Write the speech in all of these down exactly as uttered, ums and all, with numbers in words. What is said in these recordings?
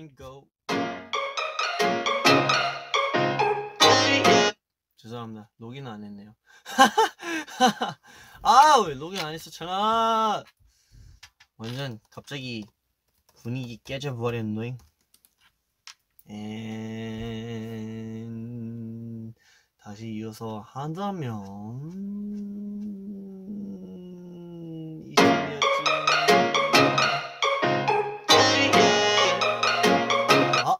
didn't go. 죄송합니다. 로그인 안 했네요. 아, 왜 로그인 안 했었잖아. 완전 갑자기 분위기 깨져버린 노잉. 앤... 다시 이어서 한다면 이쯤이었지. 아.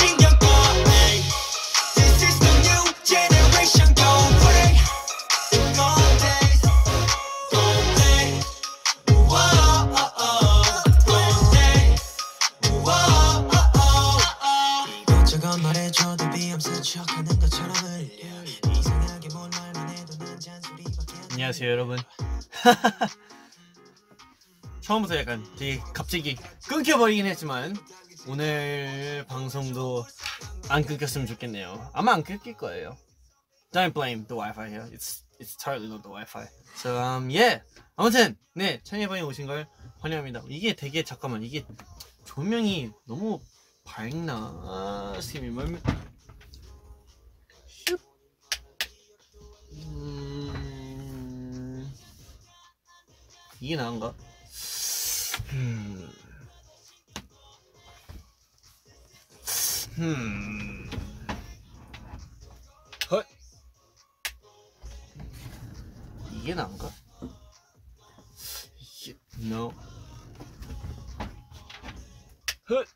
안녕하세요 여러분. 처음부터 약간 되게 갑자기 끊겨버리긴 했지만 오늘 방송도 안 끊겼으면 좋겠네요. 아마 안 끊길 거예요. Don't blame the Wi-Fi here. It's it's totally not the Wi-Fi. So um yeah. 아무튼 네 찬이방에 오신 걸 환영합니다. 이게 되게 잠깐만 이게 조명이 너무 밝나? 스팀이 멀면 음... 이게 나은가? 음... 음... 헐! 이게 나은가? 이게... No. 헐!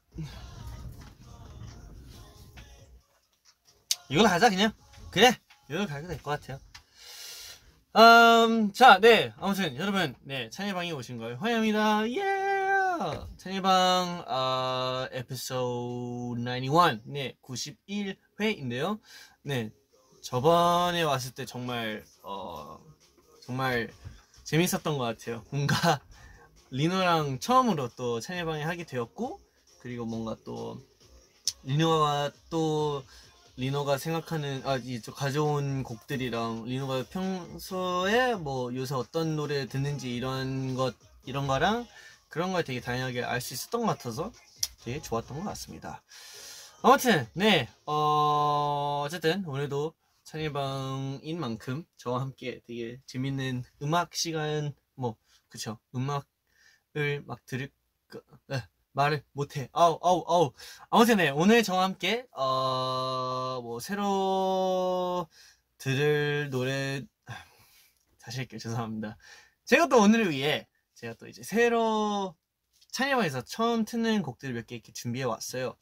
이걸로 하자 그냥. 그래! 이걸로 가게 될 것 같아요. 음, 자, 네. 아무튼, 여러분, 네. 찬이방에 오신 걸 환영합니다. 예! 찬이방, 어, 에피소드 구십일. 네. 구십일 회인데요. 네. 저번에 왔을 때 정말, 어, 정말 재밌었던 것 같아요. 뭔가, 리노랑 처음으로 또 찬이방에 하게 되었고, 그리고 뭔가 또, 리노가 또, 리노가 생각하는 아, 이 가져온 곡들이랑 리노가 평소에 뭐 요새 어떤 노래 듣는지 이런 것 이런 거랑 그런 걸 되게 다양하게 알 수 있었던 것 같아서 되게 좋았던 것 같습니다. 아무튼 네 어, 어쨌든 오늘도 찬이방인 만큼 저와 함께 되게 재밌는 음악 시간 뭐 그쵸 음악을 막 들을 거 네. 말을 못해. 아우 아우 아우. 아무튼 네 오늘 저와 함께 어 뭐 새로 들을 노래 다시 할게요. 죄송합니다. 제가 또 오늘을 위해 제가 또 이제 새로 찬이방에서 처음 트는 곡들을 몇 개 이렇게 준비해 왔어요.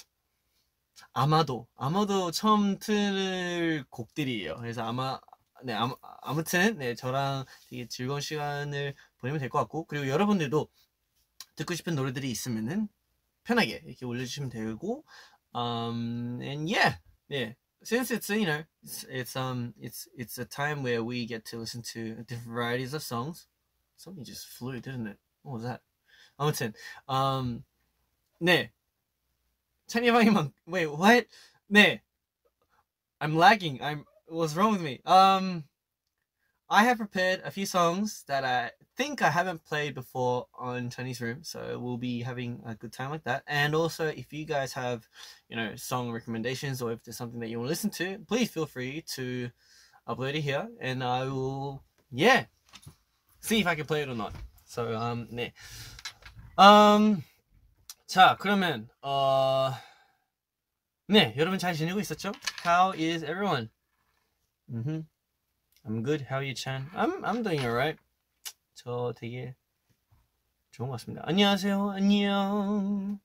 아마도 아마도 처음 틀 곡들이에요. 그래서 아마 네 아무, 아무튼 네 저랑 되게 즐거운 시간을 보내면 될 것 같고 그리고 여러분들도 듣고 싶은 노래들이 있으면은 편하게 이렇게 올려주시면 되고, um, and yeah, yeah. Since it's you know, it's, it's um, it's it's a time where we get to listen to different varieties of songs. Something just flew, didn't it? What was that? 아무튼, um, 네. 찬이방이만 wait, what? 네. I'm lagging. I'm what's wrong with me? Um. I have prepared a few songs that I think I haven't played before on Chinese Room, so we'll be having a good time like that. And also, if you guys have, you know, song recommendations or if there's something that you want to listen to, please feel free to upload it here, and I will, yeah, see if I can play it or not. So, um, 네, um, 자, 그러면 어, 네, 여러분 잘 지내고 있었죠? How is everyone? Mm-hmm. I'm good. How are you, Chan? I'm I'm doing alright. 저 되게 좋은 것 같습니다. 안녕하세요. 안녕.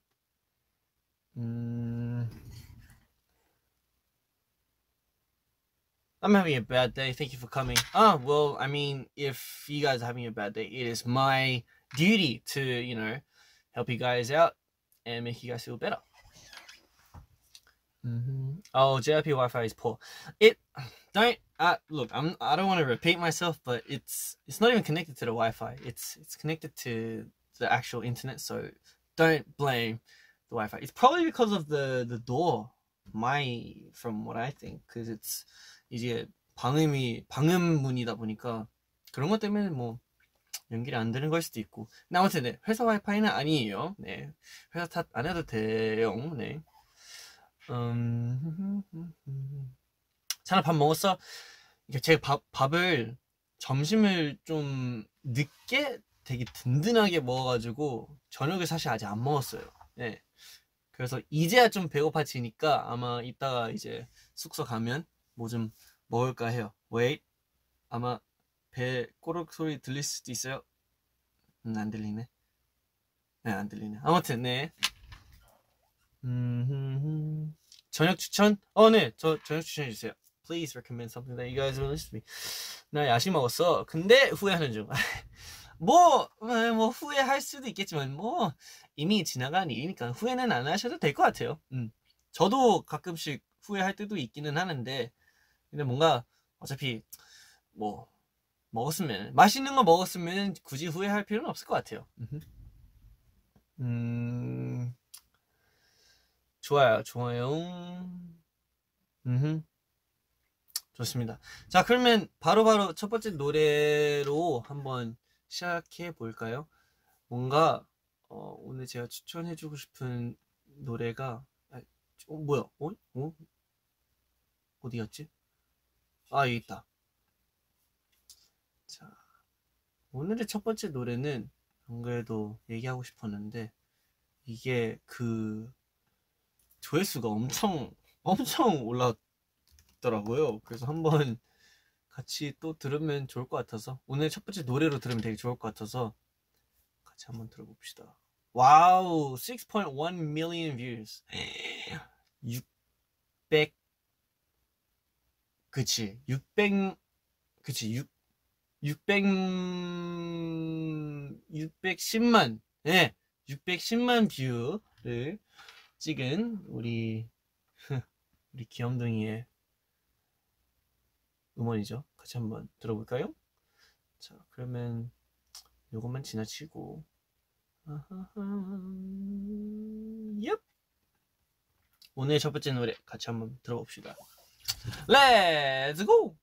음, I'm having a bad day. Thank you for coming. Oh, well, I mean, if you guys are having a bad day, it is my duty to, you know, help you guys out and make you guys feel better. Mm-hmm. Oh, J R P Wi-Fi is poor. It don't uh, look. I'm. I don't want to repeat myself, but it's it's not even connected to the Wi-Fi. It's it's connected to the actual internet. So don't blame the Wi-Fi. It's probably because of the the door. My from what I think, because it's 이제 방음이 방음문이다 보니까 그런 것 때문에 뭐 연결이 안 되는 걸 수도 있고. 근데 아무튼 네, 회사 와이파이는 아니에요. 네, 회사 탓 안 해도 돼요. 네. 음, 자나 밥 먹었어? 제가 밥 밥을 점심을 좀 늦게 되게 든든하게 먹어가지고 저녁을 사실 아직 안 먹었어요. 네. 그래서 이제야 좀 배고파지니까 아마 이따가 이제 숙소 가면 뭐 좀 먹을까 해요. Wait, 아마 배 꼬르륵 소리 들릴 수도 있어요. 음, 안 들리네. 네, 안 들리네. 아무튼 네. 음, 저녁 추천? 어, 네, 저 저녁 추천해 주세요. Please recommend something that you guys will listen to me. 나 야식 먹었어. 근데 후회하는 중. 뭐, 뭐 후회할 수도 있겠지만 뭐 이미 지나간 일이니까 후회는 안 하셔도 될 것 같아요. 음. 저도 가끔씩 후회할 때도 있기는 하는데, 근데 뭔가 어차피 뭐 먹었으면 맛있는 거 먹었으면 굳이 후회할 필요는 없을 것 같아요. 음, 좋아요, 좋아요. 음, 좋습니다. 자, 그러면 바로바로 첫 번째 노래로 한번 시작해 볼까요? 뭔가 어, 오늘 제가 추천해주고 싶은 노래가 아, 어, 뭐야? 어? 어? 어디 갔지? 아, 여기 있다. 자, 오늘의 첫 번째 노래는 안 그래도 얘기하고 싶었는데 이게 그 조회수가 엄청 엄청 올라왔더라고요. 그래서 한번 같이 또 들으면 좋을 것 같아서, 오늘 첫 번째 노래로 들으면 되게 좋을 것 같아서 같이 한번 들어봅시다. 와우, six point one million views. 육백, 그치, 육백, 그치, 육, 육백, 육백십만, 네, 육백십만 뷰를 찍은 우리 우리 귀염둥이의 음원이죠. 같이 한번 들어볼까요? 자, 그러면 요것만 지나치고, 얍! 오늘 첫 번째 노래 같이 한번 들어봅시다. Let's go!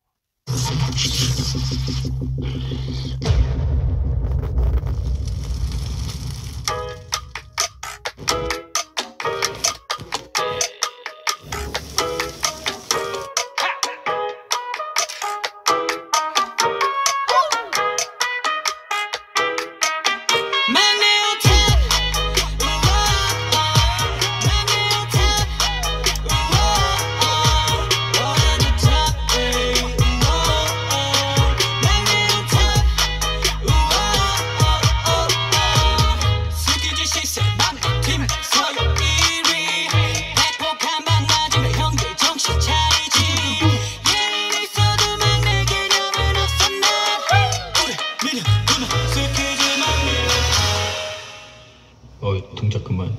동작 그만.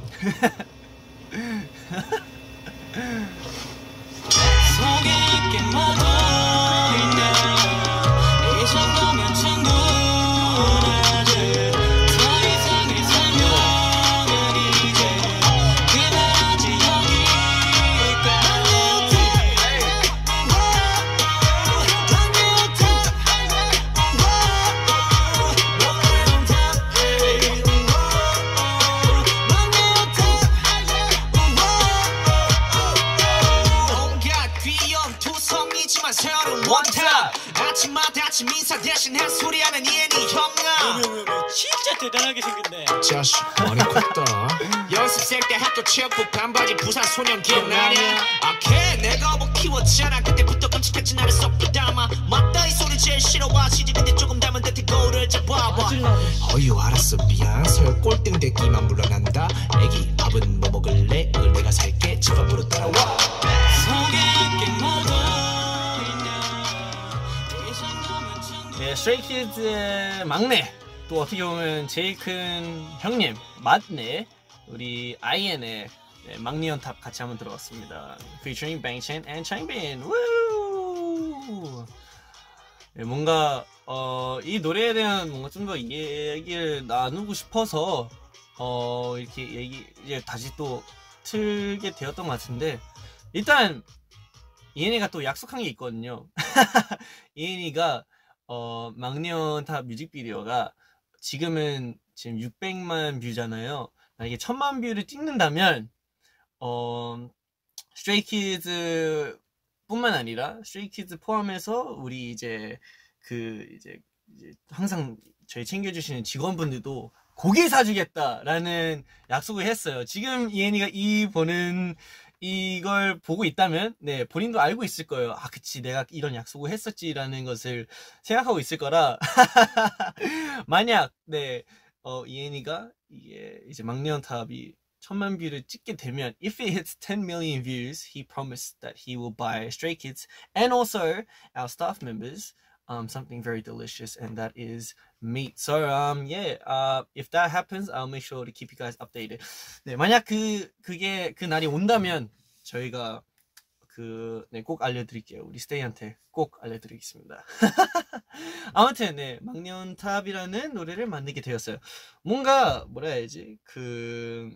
아침마다 아침 인사 대신 한 소리 하는 이엔이 형아. 진짜 대단하게 생겼네. 자식 많이 컸다. 연습생 때 학교 체육복 반바지 부산 소년 기억나냐? 아케 내가 뭐 키웠잖아. 그때부터 끔찍했지 나를 쏙 담아. 맞다 이 소리 제일 싫어하시지. 근데 조금 닮은 듯이 거울을 잡아봐. 어휴 알았어 미안. 서열 꼴등 됐기만 물러난다. 애기 밥은 뭐 먹을래? 오늘 내가 살게. 집 앞으로 따라와. 네, 스트레이키즈의 막내, 또 어떻게 보면 제일 큰 형님, 맞네, 우리 아이엔의 네, 막내 연탑 같이 한번 들어봤습니다. Featuring Bangchan and Changbin. 우! 네, 뭔가 어, 이 노래에 대한 뭔가 좀 더 얘기를 나누고 싶어서 어, 이렇게 얘기 이제 다시 또 틀게 되었던 것 같은데, 일단 이엔이가 또 약속한 게 있거든요. 이엔이가 어, 막내연탑 뮤직비디오가 지금은 지금 육백만 뷰잖아요. 만약에 천만 뷰를 찍는다면 어 스트레이 키즈 뿐만 아니라 스트레이 키즈 포함해서 우리 이제 그 이제, 이제 항상 저희 챙겨주시는 직원분들도 고기 사주겠다라는 약속을 했어요. 지금 이엔이가 이 보는 이걸 보고 있다면 네 본인도 알고 있을 거예요. 아 그치 내가 이런 약속을 했었지라는 것을 생각하고 있을 거라 만약 네 어, 이엔이가 이게 이제 막내연탑이 천만 뷰를 찍게 되면 if it hits ten million views, he promised that he will buy Stray Kids and also our staff members um something very delicious, and that is meat. So um yeah, uh if that happens, I'll make sure to keep you guys updated. 네, 만약 그 그게 그 날이 온다면 저희가 그 네 꼭 알려드릴게요. 우리 스테이한테 꼭 알려드리겠습니다. 아무튼 네 막내연탑이라는 노래를 만들게 되었어요. 뭔가 뭐라 해야지 그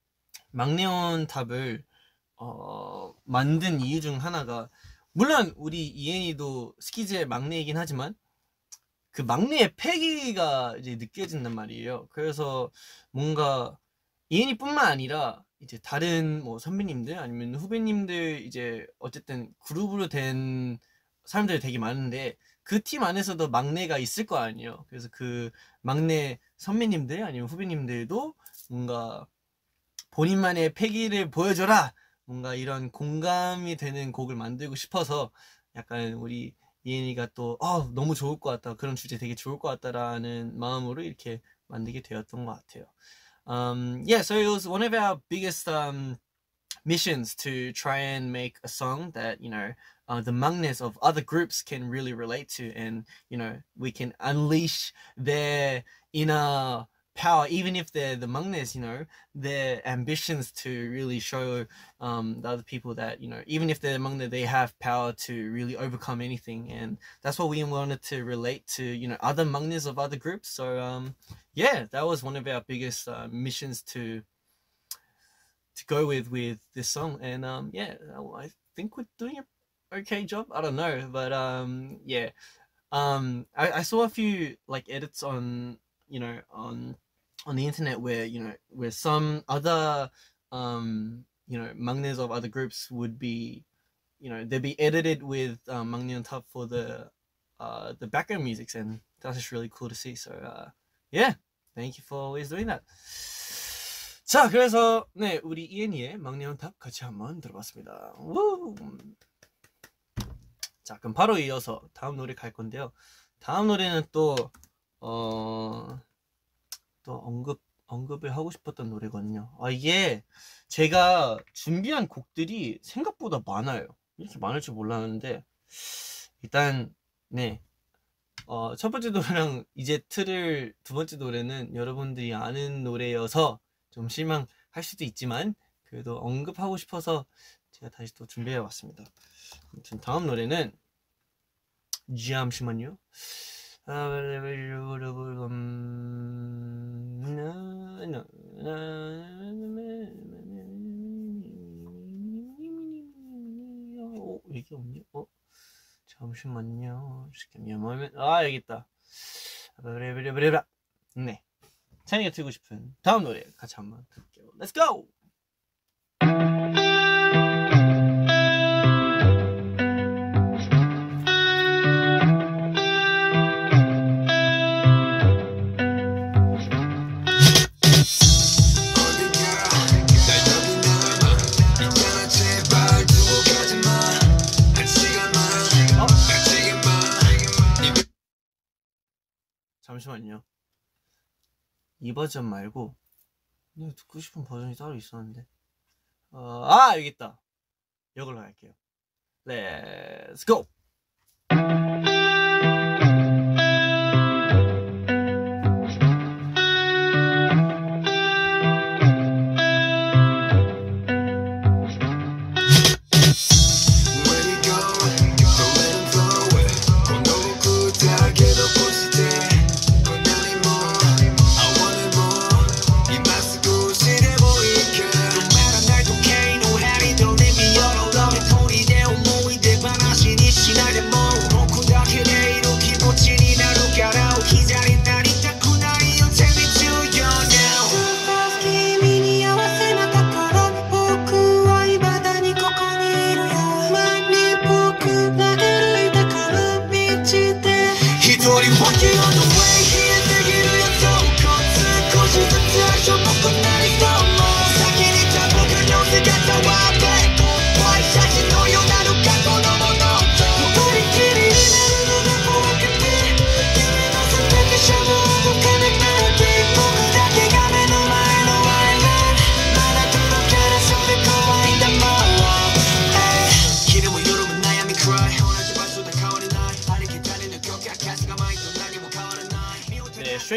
막내연탑을 어 만든 이유 중 하나가 물론 우리 이엔이도 스키즈의 막내이긴 하지만 그 막내의 패기가 이제 느껴진단 말이에요. 그래서 뭔가 이엔이뿐만 아니라 이제 다른 뭐 선배님들 아니면 후배님들 이제 어쨌든 그룹으로 된 사람들이 되게 많은데 그 팀 안에서도 막내가 있을 거 아니에요. 그래서 그 막내 선배님들 아니면 후배님들도 뭔가 본인만의 패기를 보여줘라 뭔가 이런 공감이 되는 곡을 만들고 싶어서 약간 우리 이엔이가 또 어, 너무 좋을 것 같다 그런 주제 되게 좋을 것 같다라는 마음으로 이렇게 만들게 되었던 것 같아요. Um, yeah, so it was one of our biggest um, missions to try and make a song that, you know, uh, the maknaes of other groups can really relate to, and, you know, we can unleash their inner power, even if they're the maknaes, you know, their ambitions to really show um, the other people that, you know, even if they're maknae, they have power to really overcome anything. And that's what we wanted to relate to, you know, other maknaes of other groups. So, um, yeah, that was one of our biggest uh, missions to to go with with this song. And um, yeah, I think we're doing an okay job. I don't know, but um, yeah, um, I, I saw a few like edits on, you know, on on the internet where, you know, where some other um, you know, maknaes of other groups would be, you know, they'd be edited with um, 막내연탑 for the uh, the background musics, and that's just really cool to see. So uh, yeah, thank you for always doing that. 자, 그래서 네 우리 이엔이의 막내연탑 같이 한번 들어봤습니다. 우! 자, 그럼 바로 이어서 다음 노래 갈 건데요. 다음 노래는 또 어, 또 언급 언급을 하고 싶었던 노래거든요. 아, 이게 제가 준비한 곡들이 생각보다 많아요. 이렇게 많을 줄 몰랐는데 일단 네. 어, 첫 번째 노래랑 이제 틀을 두 번째 노래는 여러분들이 아는 노래여서 좀 실망할 수도 있지만 그래도 언급하고 싶어서 제가 다시 또 준비해 왔습니다. 아무튼 다음 노래는 잠시만요. 어, 이게 없냐? 어? 잠시만요. 잠깐만요. 아, 여기 있다. 네. 찬이가 듣고 싶은 다음 노래 같이 한번 들을게요. Let's go! 잠시만요. 이 버전 말고 내가 듣고 싶은 버전이 따로 있었는데 어, 아 여기 있다. 이걸로 할게요. Let's go!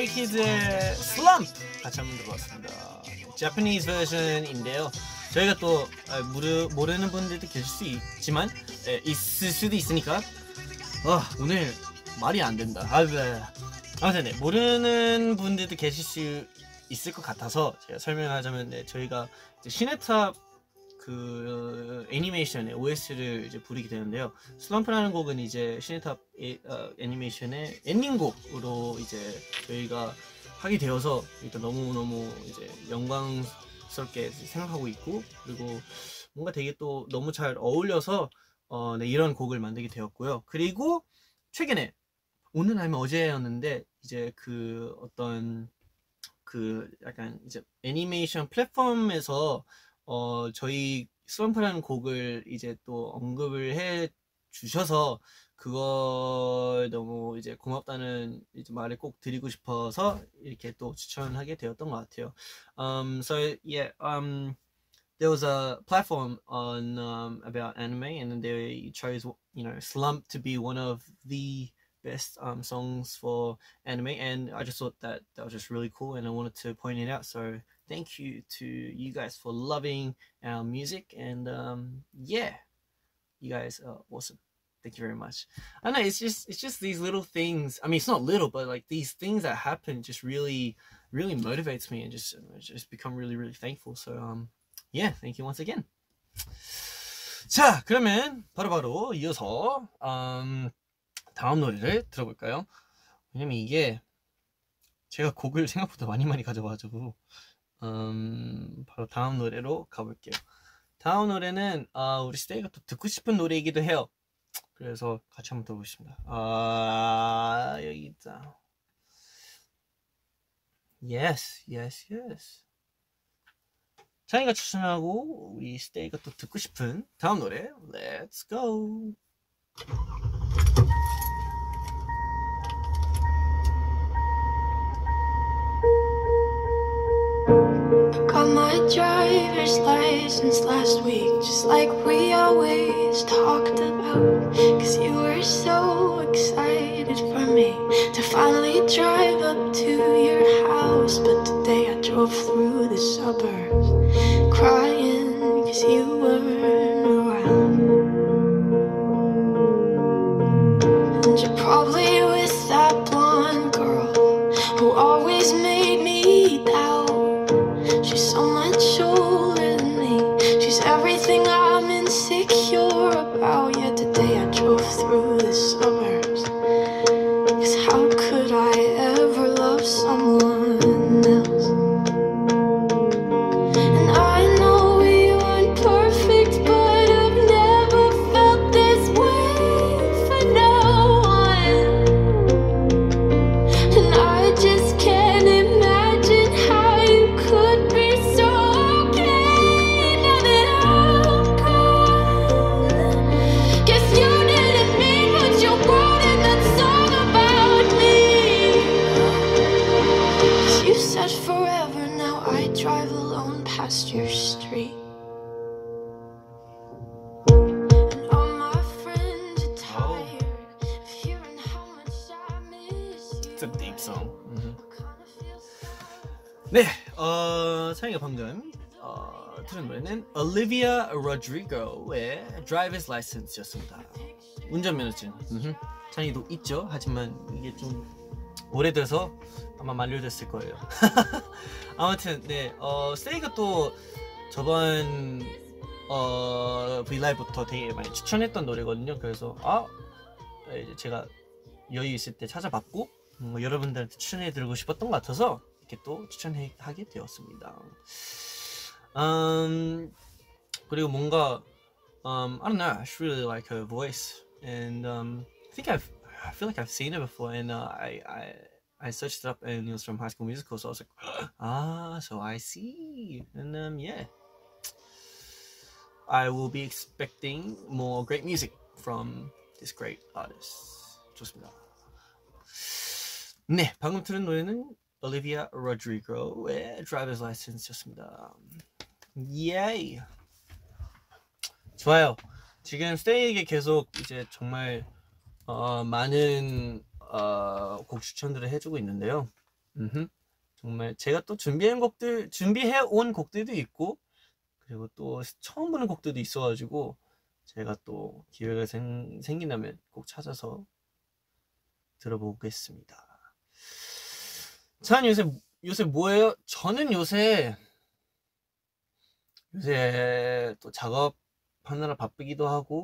Stray Kids의 Slump 같이 한번 들어봤습니다. Japanese version인데요. 저희가 또 모르, 모르는 분들도 계실 수 있지만 에, 있을 수도 있으니까 아, 오늘 말이 안 된다. 아, 네. 아무튼 네, 모르는 분들도 계실 수 있을 것 같아서 제가 설명하자면 네, 저희가 시네탑 그 애니메이션의 오에스티를 이제 부르게 되는데요. 슬럼프라는 곡은 이제 시네탑 애, 어, 애니메이션의 엔딩곡으로 이제 저희가 하게 되어서 일단 너무 너무 이제 영광스럽게 생각하고 있고 그리고 뭔가 되게 또 너무 잘 어울려서 어, 네, 이런 곡을 만들게 되었고요. 그리고 최근에 오늘 아니면 어제였는데 이제 그 어떤 그 약간 이제 애니메이션 플랫폼에서 어 저희 슬럼프라는 곡을 이제 또 언급을 해 주셔서 그걸 너무 이제 고맙다는 이제 말을 꼭 드리고 싶어서 이렇게 또 추천하게 되었던 것 같아요. Um, so yeah, um, there was a platform on um, about anime, and then they chose you know Slump to be one of the best um, songs for anime, and I just thought that that was just really cool, and I wanted to point it out. So thank you to you guys for loving our music, and um, yeah, you guys are awesome. Thank you very much. I know it's just it's just these little things. I mean, it's not little, but like these things that happen just really really motivates me, and just just become really really thankful. So um, yeah, thank you once again. 자, 그러면 바로바로 이어서 um. 다음 노래를 들어볼까요? 왜냐면 이게 제가 곡을 생각보다 많이 많이 가져와가지고 음, 바로 다음 노래로 가볼게요. 다음 노래는 아, 우리 스테이가 또 듣고 싶은 노래이기도 해요. 그래서 같이 한번 들어보겠습니다. 아, 여기 있다. Yes, yes, yes. 자기가 추천하고 우리 스테이가 또 듣고 싶은 다음 노래 Let's go. Got my driver's license last week, just like we always talked about. Cause you were so excited for me to finally drive up to your house. But today I drove through the suburbs crying cause you weren't around. And you're probably with that blonde girl who always made me doubt. She's so much older than me. She's everything I'm insecure about. Yet today I drove through the suburbs. Cause how could I ever love someone else? And I know we weren't perfect, but I've never felt this way for no one. And I just can't imagine how you could be so okay now that I'm gone. Guess you didn't mean what you wrote in that song about me. 'Cause you said forever, now I drive alone past your street. And all my friends are tired of hearing how much I miss you. It's a deep song. Mhm. What kind of feels 네, 어, 창이가 방금 어, 들은 노래는 Olivia Rodrigo의 Driver's License였습니다. 운전면허증. 음흠. 창이도 있죠. 하지만 이게 좀 오래돼서 아마 만료됐을 거예요. 아무튼 네, 어, 스테이가 또 저번 어, 브이라이브부터 되게 많이 추천했던 노래거든요. 그래서 아, 이제 제가 여유 있을 때 찾아봤고 뭐 여러분들한테 추천해드리고 싶었던 것 같아서 이렇게 또 추천하게 되었습니다. 음, 그리고 뭔가 um, I don't know, I just really like her voice, and um, I think I've I feel like I've seen her before, and uh, I I I searched it up, and it was from High School Musical, so I was like, ah, so I see, and um, yeah, I will be expecting more great music from this great artist. 좋습니다. 네, 방금 들은 노래는 Olivia Rodrigo의 Driver's License였습니다. 예이. 좋아요. 지금 스테이에게 계속 이제 정말 어, 많은 어, 곡 추천들을 해주고 있는데요. 음흠. 정말 제가 또 준비한 곡들, 준비해 온 곡들도 있고, 그리고 또 처음 보는 곡들도 있어가지고, 제가 또 기회가 생, 생긴다면 꼭 찾아서 들어보겠습니다. 자, 요새, 요새 뭐예요? 저는 요새, 요새 또 작업하느라 바쁘기도 하고,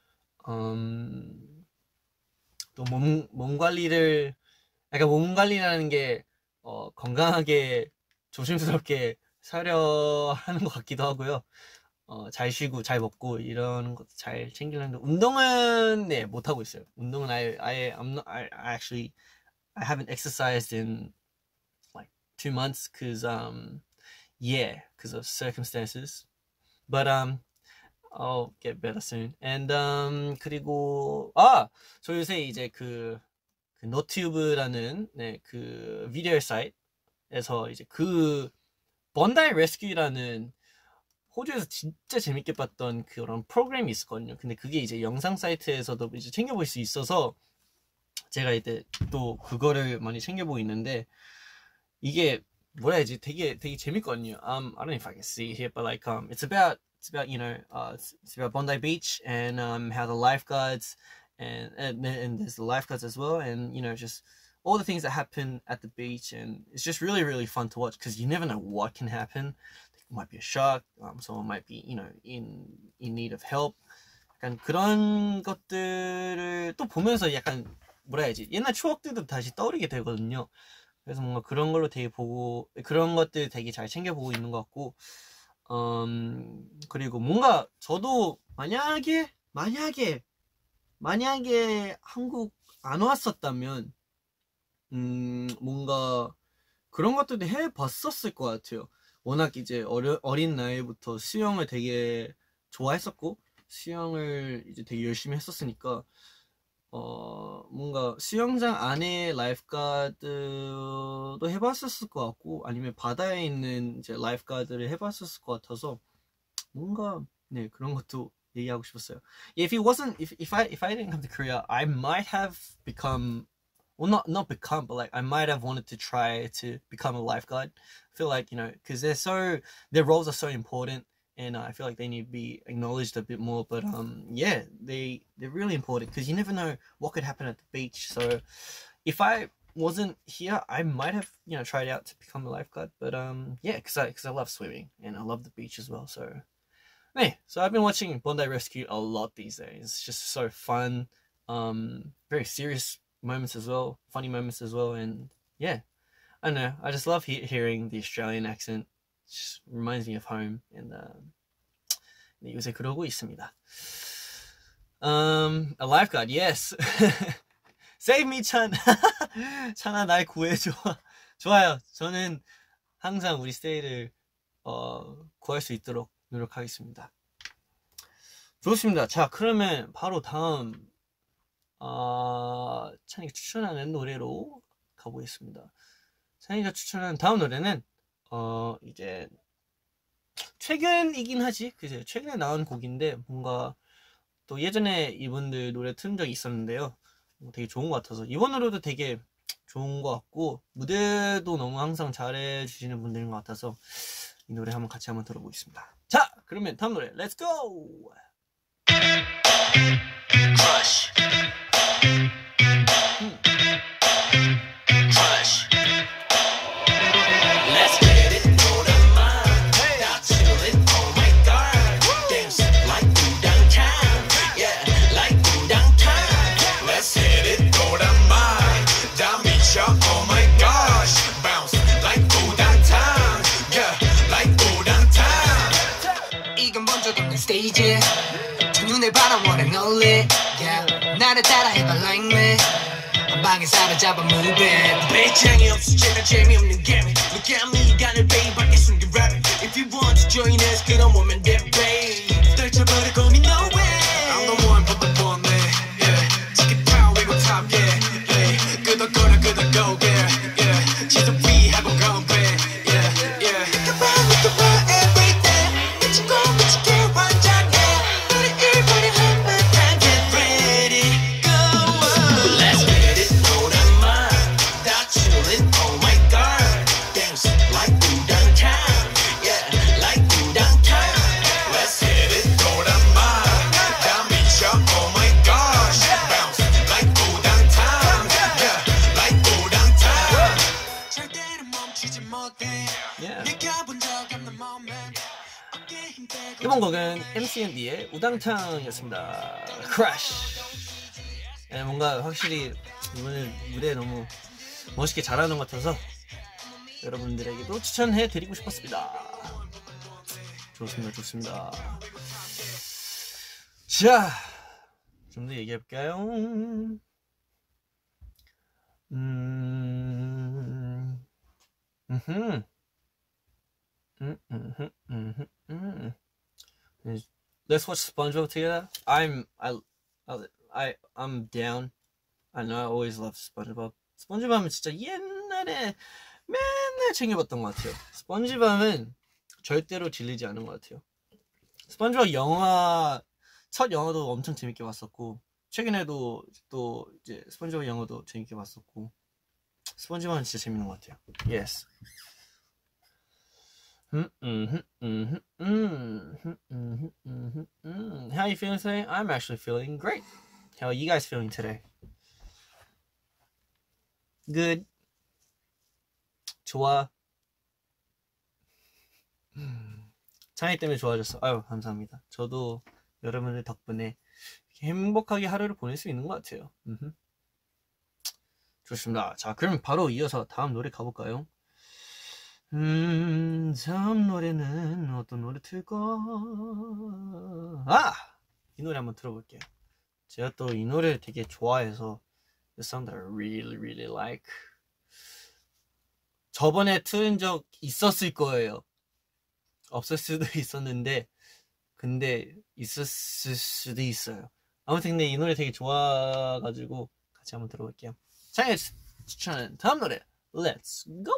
음, 또 몸, 몸 관리를, 약간 몸 관리라는 게, 어, 건강하게 조심스럽게 사려 하는 것 같기도 하고요. 어, 잘 쉬고 잘 먹고 이런 것도 잘 챙기려는데 운동은 네 못하고 있어요. 운동은 I, I, I'm not, I, I actually I haven't exercised in like two months because um yeah because of circumstances. But um I'll get better soon. And um 그리고 아 저 요새 이제 그 그 너튜브라는 네, 그 비디오 사이트에서 이제 그 번다이 레스큐라는 호주에서 진짜 재밌게 봤던 그런 프로그램이 있었거든요. 근데 그게 이제 영상 사이트에서도 이제 챙겨볼 수 있어서 제가 이제 또 그거를 많이 챙겨보고 있는데 이게 뭐라 해야지 되게 되게 재밌거든요. Um, I don't know if I can see here, but like um, it's about it's about you know uh, it's, it's about Bondi Beach and um how the lifeguards and and and there's the lifeguards as well, and you know just all the things that happen at the beach, and it's just really really fun to watch because you never know what can happen. It might be a shark, um, someone might be you know in in need of help. 약간 그런 것들을 또 보면서 약간 뭐라 해야지 옛날 추억들도 다시 떠오르게 되거든요. 그래서 뭔가 그런 걸로 되게 보고 그런 것들 되게 잘 챙겨보고 있는 것 같고, 음 그리고 뭔가 저도 만약에 만약에 만약에 한국 안 왔었다면 음 뭔가 그런 것들도 해봤었을 것 같아요. 워낙 이제 어려, 어린 나이부터 수영을 되게 좋아했었고 수영을 이제 되게 열심히 했었으니까 어 뭔가 수영장 안에 라이프가드도 해봤었을 것 같고 아니면 바다에 있는 이제 라이프가드를 해봤었을 것 같아서 뭔가 네 그런 것도 얘기하고 싶었어요. If it wasn't, if if I if I didn't come to Korea, I might have become, well not not become, but like I might have wanted to try to become a lifeguard. I feel like you know because they're so their roles are so important. And I feel like they need to be acknowledged a bit more. But um, yeah, they they're really important because you never know what could happen at the beach. So if I wasn't here, I might have you know tried out to become a lifeguard. But um, yeah, because I because I love swimming and I love the beach as well. So hey, so I've been watching Bondi Rescue a lot these days. It's just so fun. Um, very serious moments as well, funny moments as well, and yeah, I don't know. I just love he- hearing the Australian accent. Just reminds me of home, and um, 네, 요새 그러고 있습니다. Um, a lifeguard, yes. Save me, 찬. 찬아, 날 구해줘. 좋아요. 저는 항상 우리 스테이를 어, 구할 수 있도록 노력하겠습니다. 좋습니다. 자, 그러면 바로 다음 어, 찬이가 추천하는 노래로 가보겠습니다. 찬이가 추천하는 다음 노래는 어 이제 최근이긴 하지 그죠 최근에 나온 곡인데 뭔가 또 예전에 이분들 노래 틀은 적이 있었는데요 되게 좋은 것 같아서 이번으로도 되게 좋은 것 같고 무대도 너무 항상 잘해 주시는 분들인 것 같아서 이 노래 한번 같이 한번 들어보겠습니다. 자 그러면 다음 노래 Let's go. Crush. 음. Crush. Let's get it, know the mind. Stop chillin', oh my god. Dance like we downtown, yeah, like we downtown. Let's hit it, know the mind. Down beach, oh my gosh. Bounce like we downtown, yeah, like we downtown. 이건 본 적 없는 스테이지. 첫눈에 바라보는 only, yeah. 나를 따라해봐 like me. 한 방에 사로잡아 move it. 배짱이 없어 제가 재미없는 game. Look at me 간을 베이 밖에 숨긴 rap. If you want to join us 그럼 오면 돼 babe. 떨쳐버릴 고민 no way. I'm the one for the one man, yeah. Ticket power we go top, yeah, yeah. 끄덕거려 끄덕거, yeah, yeah. 지속 위하고 건배, yeah, yeah. Think about, think about everything. 미치고 미치게 완전해. 우리 일본이 한바탕 get ready, go on. Let's get it, know that mind. 다 chillin', oh my god. 이번 곡은 엠씨앤디의 우당탕이었습니다. 크래쉬. 네, 뭔가 확실히 이번에 무대 너무 멋있게 잘하는 것 같아서 여러분들에게도 추천해드리고 싶었습니다. 좋습니다, 좋습니다. 자, 좀 더 얘기해볼까요? 음, 음흠. 음, 음흠, 음흠, 음. Let's watch SpongeBob together. I'm, I, I, I'm down. I know I always loved SpongeBob. 스펀지밤은 진짜 옛날에 맨날 챙겨봤던 것 같아요. 스펀지밤은 절대로 질리지 않은 것 같아요. 스펀지밥 영화 첫 영화도 엄청 재밌게 봤었고 최근에도 또 이제 스펀지밥 영화도 재밌게 봤었고 스펀지밥은 진짜 재밌는 것 같아요. Yes. 음, 음, 음, 음, 음, 음, 음, 음. How are you feeling today? I'm actually feeling great. How are you guys feeling today? Good. 좋아. 창희 때문에 좋아졌어. 아유, 감사합니다. 저도 여러분들 덕분에 행복하게 하루를 보낼 수 있는 것 같아요. 음흠. 좋습니다. 자, 그럼 바로 이어서 다음 노래 가볼까요? 음, 다음 노래는 어떤 노래 틀까? 아! 이 노래 한번 들어볼게요. 제가 또 이 노래를 되게 좋아해서 The song that I really really like. 저번에 틀은 적 있었을 거예요. 없을 수도 있었는데 근데 있었을 수도 있어요. 아무튼 근데 이 노래 되게 좋아가지고 같이 한번 들어볼게요. 창의 추천은 다음 노래 Let's go!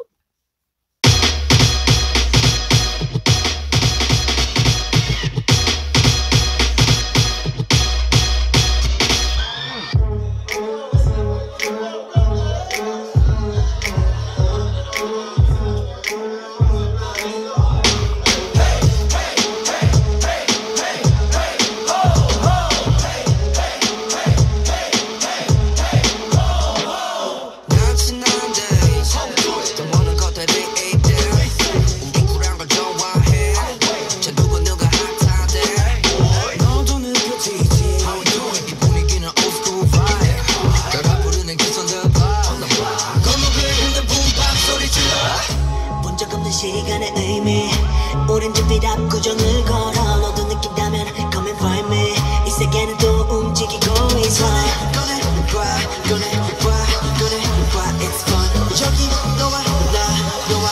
시간의 의미 우린 준비를 압구정을 걸어 너도 느낀다면 come and find me 이 세계는 또 움직이고 있어 꺼내봐 꺼내봐 꺼내봐 it's fun 여기 너와 나 너와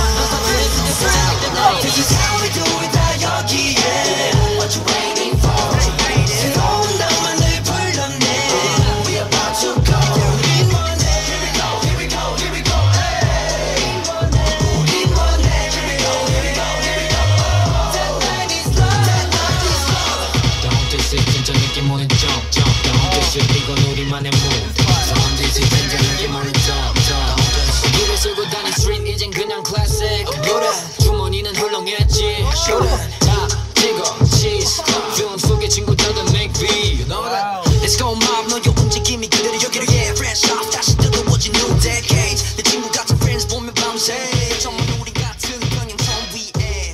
나 This is how we do it 다 여기에 What you waiting for 새로운 나만을 불러내 We about to go 우린 원해 Here we go here we go here we go 느낌 오는 jump jump Don't diss it 이건 우리만의 move Don't diss it 진짜 느낌 오는 jump jump 길을 쓰고 다닌 street 이젠 그냥 classic 주머니는 헐렁했지 다 찍어 cheese film 속의 친구들은 make beat You know that Let's go mob 너의 움직임이 그대로 여기로 yeah fresh off 다시 뜨거워진 new decade 내 친구 같은 friends 보면 밤새 정말 우리 같은 평행선 위에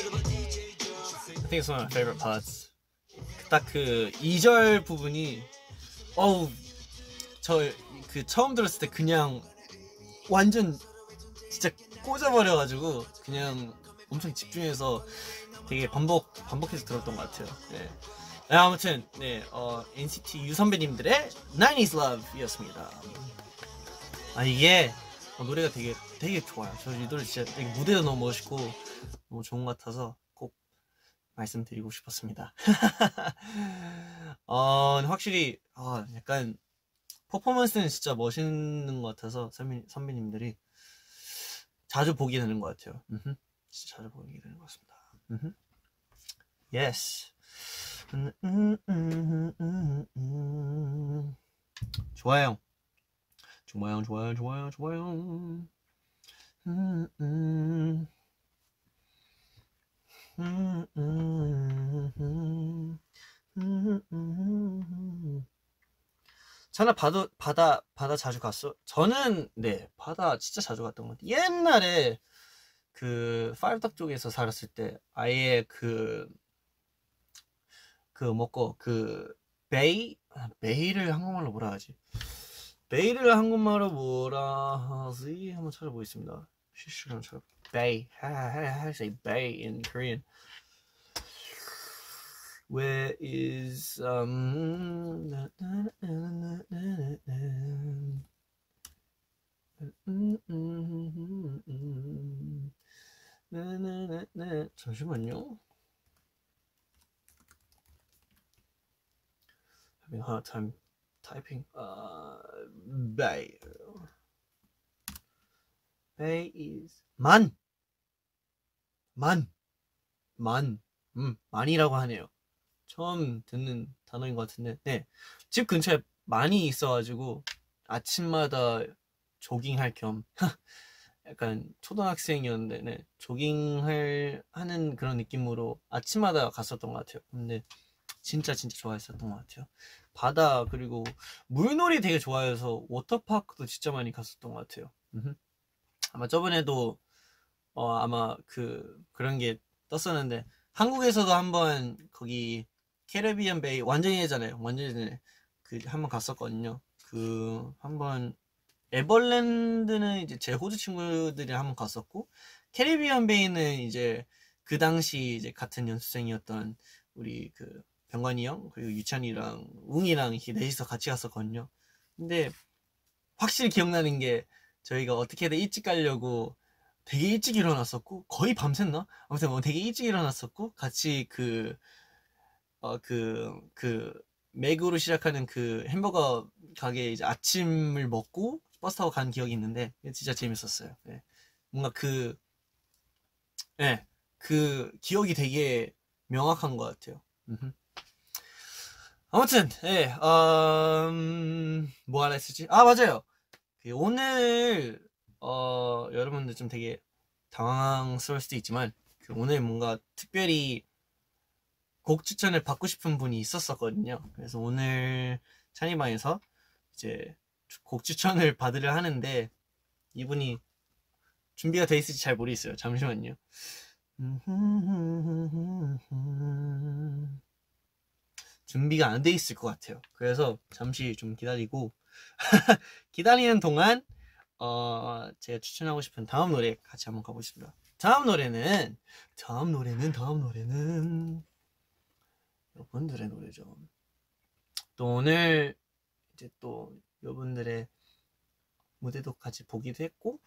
I think it's one of my favorite parts. 딱 그 이 절 부분이 어우 저 그 처음 들었을 때 그냥 완전 진짜 꽂아버려가지고 그냥 엄청 집중해서 되게 반복 반복해서 들었던 것 같아요. 네. 네, 아무튼 네 어, 엔시티 U 선배님들의 나인티즈 Love이었습니다. 아 이게 어, 노래가 되게 되게 좋아요. 저 이 노래 진짜 되게 무대도 너무 멋있고 너무 좋은 것 같아서 꼭 말씀드리고 싶었습니다. 어, 확실히 어, 약간 퍼포먼스는 진짜 멋있는 것 같아서 선배, 선배님들이 자주 보게 되는 것 같아요. 음흠. 진짜 자주 보게 되는 것 같습니다. 음흠. Yes. 음, 음, 음, 음, 음. 좋아요. 좋아요, 좋아요, 좋아요, 좋아요. 음, 음. 음, 음, 음, 음, 음. 자나 바다 바다 바다 자주 갔어? 저는 네 바다 진짜 자주 갔던 것 같아요. 옛날에 그 파일덕 쪽에서 살았을 때 아예 그 그 뭐고 그 베이 아, 베이를 한국말로 뭐라 하지? 베이를 한국말로 뭐라 하지? 한번 찾아보겠습니다. 실시간 찾아. 베이. How how how say bay in Korean? Where is um 잠시만요. Having a hard time typing. Uh, bay. Bay is 만. 만. 만. 음, 만이라고 하네요. 처음 듣는 단어인 것 같은데, 네. 집 근처에 많이 있어가지고 아침마다 조깅할 겸 약간 초등학생이었는데, 네. 조깅할 하는 그런 느낌으로 아침마다 갔었던 것 같아요. 근데 진짜 진짜 좋아했었던 것 같아요. 바다 그리고 물놀이 되게 좋아해서 워터파크도 진짜 많이 갔었던 것 같아요. 음흠. 아마 저번에도 어 아마 그 그런 게 떴었는데 한국에서도 한번 거기 캐리비안 베이 완전 예전에 완전 예전에 그 한번 갔었거든요. 그 한번 에버랜드는 이제 제 호주 친구들이 한번 갔었고 캐리비안 베이는 이제 그 당시 이제 같은 연수생이었던 우리 그 병관이 형 그리고 유찬이랑 웅이랑 이렇게 넷이서 같이 갔었거든요. 근데 확실히 기억나는 게 저희가 어떻게든 일찍 가려고 되게 일찍 일어났었고 거의 밤샜나? 아무튼 뭐 되게 일찍 일어났었고 같이 그 어 그 그 맥으로 시작하는 그 햄버거 가게 이제 아침을 먹고 버스 타고 간 기억이 있는데 진짜 재밌었어요. 네. 뭔가 그 네, 그 기억이 되게 명확한 것 같아요. 음흠. 아무튼 예, 음, 뭐 하나 했었지? 아 맞아요. 오늘 어, 여러분들 좀 되게 당황스러울 수도 있지만 그 오늘 뭔가 특별히 곡 추천을 받고 싶은 분이 있었었거든요. 그래서 오늘 찬이방에서 이제 곡 추천을 받으려 하는데 이분이 준비가 돼 있을지 잘 모르겠어요. 잠시만요. 준비가 안 돼 있을 것 같아요. 그래서 잠시 좀 기다리고 기다리는 동안 어 제가 추천하고 싶은 다음 노래 같이 한번 가보겠습니다. 다음 노래는 다음 노래는 다음 노래는 여러분들의 노래죠. 또 오늘 이제 또 여러분들의 무대도 같이 보기도 했고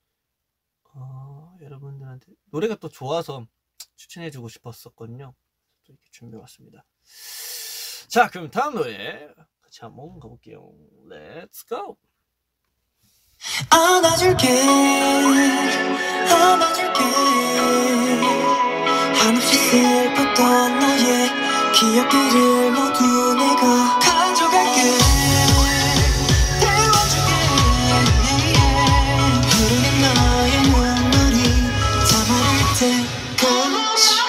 어, 여러분들한테 노래가 또 좋아서 추천해주고 싶었었거든요. 또 이렇게 준비해왔습니다. 자, 그럼 다음 노래 같이 한번 가볼게요. Let's go. 안아줄게 안아줄게 한없이 슬펐던 너의 기억들을 모두 내가 가져갈게 태워줄게 흐르는 너의 눈물이 다 마를 때까지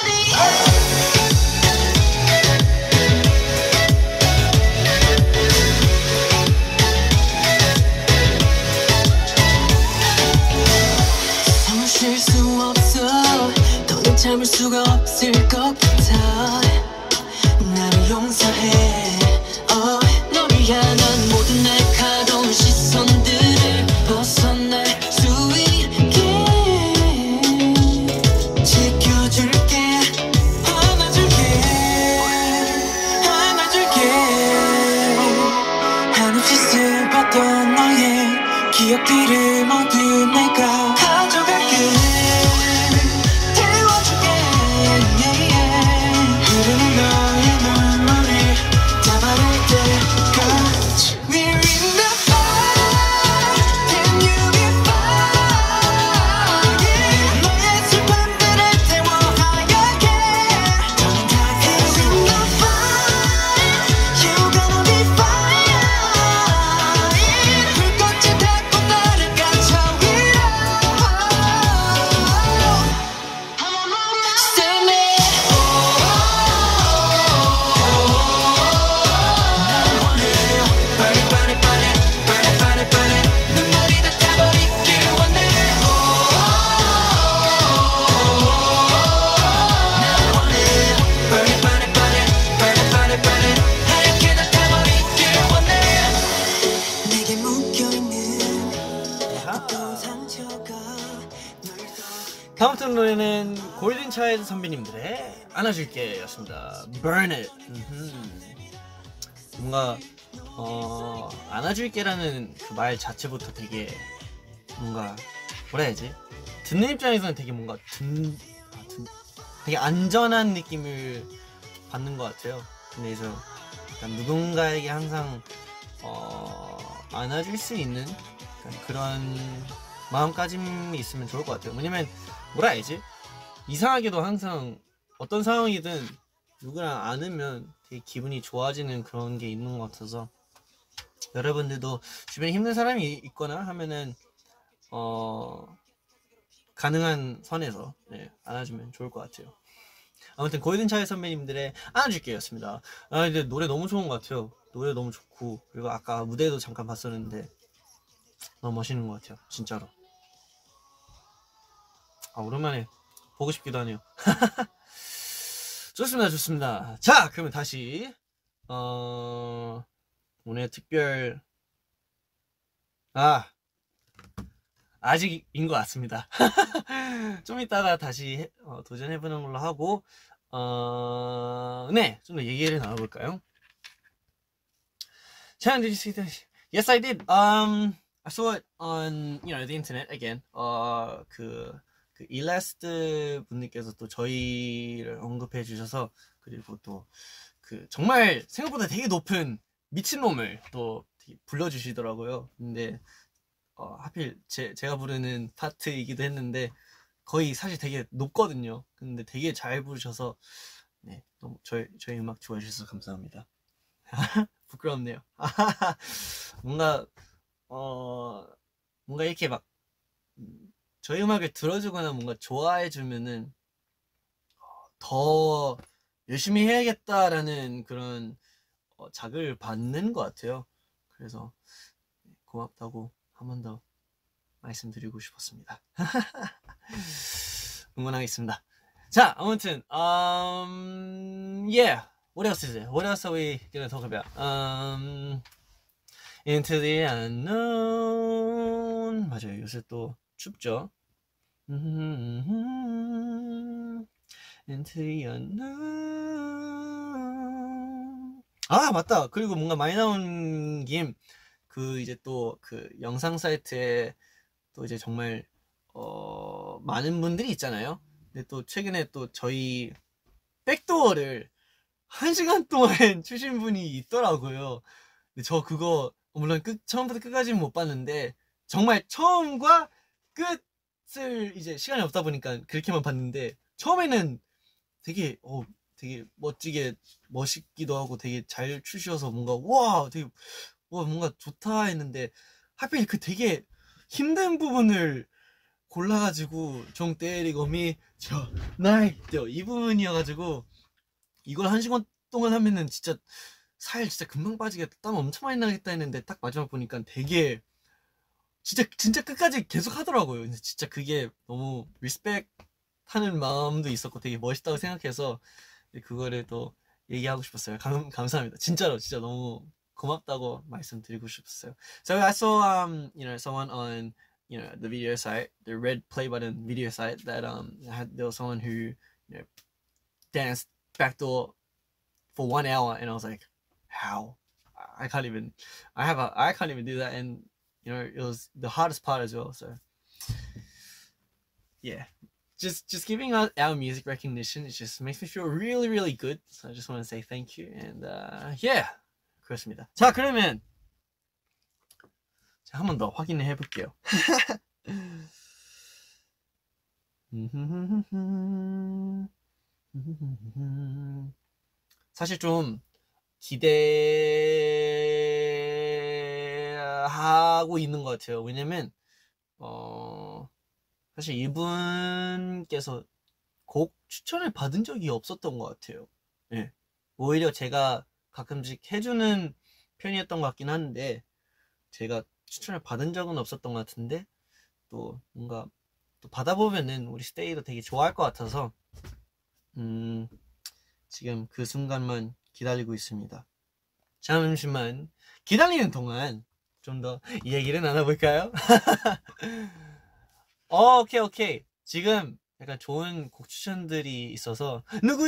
참을 수가 없을 것 같아 나를 용서해 oh, 널 위한 모든 날카로운 시선들을 벗어날 수 있게 지켜줄게 안아줄게 안아줄게 한없이 슬펐던 너의 기억들을 모두 내가 가져갈게 골든차일드 선배님들의 안아줄게 였습니다. Burn it. 음흠. 뭔가 어 안아줄게라는 그 말 자체부터 되게 뭔가 뭐라 해야지, 듣는 입장에서는 되게 뭔가 든, 아, 든 되게 안전한 느낌을 받는 것 같아요. 그래서 약간 누군가에게 항상 어 안아줄 수 있는 그런 마음가짐이 있으면 좋을 것 같아요. 왜냐면 뭐라 해야지, 이상하게도 항상 어떤 상황이든 누구랑 안으면 되게 기분이 좋아지는 그런 게 있는 것 같아서, 여러분들도 주변에 힘든 사람이 있거나 하면은 어 가능한 선에서 네, 안아주면 좋을 것 같아요. 아무튼 골든차일드 선배님들의 안아줄게였습니다. 아 근데 노래 너무 좋은 것 같아요. 노래 너무 좋고, 그리고 아까 무대도 잠깐 봤었는데 너무 멋있는 것 같아요. 진짜로. 아 오랜만에 보고 싶기도 하네요. 좋습니다, 좋습니다. 자, 그러면 다시 어 오늘 특별 아 아직인 것 같습니다. 좀 이따가 다시 어, 도전해보는 걸로 하고, 어, 네, 좀 더 얘기를 나눠볼까요? Chan, did you see this? Yes, I did. Um, I saw it on, you know, the internet again. 어, 그, 그 일라스트 분들께서 또 저희를 언급해 주셔서, 그리고 또 그 정말 생각보다 되게 높은 미친놈을 또 불러주시더라고요. 근데 어, 하필 제, 제가 부르는 파트이기도 했는데 거의 사실 되게 높거든요. 근데 되게 잘 부르셔서 네, 너무 저희, 저희 음악 좋아해 주셔서 감사합니다. 부끄럽네요. 뭔가 어 뭔가 이렇게 막 저희 음악을 들어주거나 뭔가 좋아해 주면은 더 열심히 해야겠다라는 그런 어, 자극을 받는 것 같아요. 그래서 고맙다고 한 번 더 말씀드리고 싶었습니다. 응원하겠습니다. 자, 아무튼 um, yeah, what else is it? What else are we gonna talk about? Um, Into the Unknown. 맞아요, 요새 또 춥죠. Into the Unknown. 아 맞다. 그리고 뭔가 많이 나온 김 그 이제 또 그 영상 사이트에 또 이제 정말 어 많은 분들이 있잖아요. 근데 또 최근에 또 저희 백도어를 한 시간 동안 추신 분이 있더라고요. 근데 저 그거 물론 끝 처음부터 끝까지는 못 봤는데 정말 처음과 끝을 이제 시간이 없다 보니까 그렇게만 봤는데 처음에는 되게 어 되게 멋지게 멋있기도 하고 되게 잘 추셔서 뭔가 와 되게 와 뭔가 좋다 했는데 하필 그 되게 힘든 부분을 골라가지고 종 때리고 미쳐 나이 이 부분이어가지고 이걸 한 시간 동안 하면은 진짜 살 진짜 금방 빠지겠다, 땀 엄청 많이 나겠다 했는데 딱 마지막 보니까 되게 진짜 진짜 끝까지 계속 하더라고요. 근데 진짜 그게 너무 리스펙 하는 마음도 있었고 되게 멋있다고 생각해서 그거를 또 얘기하고 싶었어요. 감, 감사합니다. 진짜로 진짜 너무 고맙다고 말씀드리고 싶었어요. So I saw um you know someone on you know the video site, the red play button video site that um had there was someone who you know danced backdoor for one hour and I was like, how? I can't even I have a I can't even do that, and you know it was the hardest part as well. So yeah. Just just giving out our music recognition, it just makes me feel really really good. So I just want to say thank you and uh, yeah, 그렇습니다. 자 그러면 자 한 번 더 확인을 해볼게요. 사실 좀 기대하고 있는 것 같아요. 왜냐면 어. 사실 이분께서 곡 추천을 받은 적이 없었던 것 같아요. 네. 오히려 제가 가끔씩 해주는 편이었던 것 같긴 한데 제가 추천을 받은 적은 없었던 것 같은데 또 뭔가 또 받아보면은 우리 스테이도 되게 좋아할 것 같아서 음 지금 그 순간만 기다리고 있습니다. 잠시만 기다리는 동안 좀 더 이야기를 나눠볼까요? 어, 오케이 오케이. 지금 약간 좋은 곡 추천들이 있어서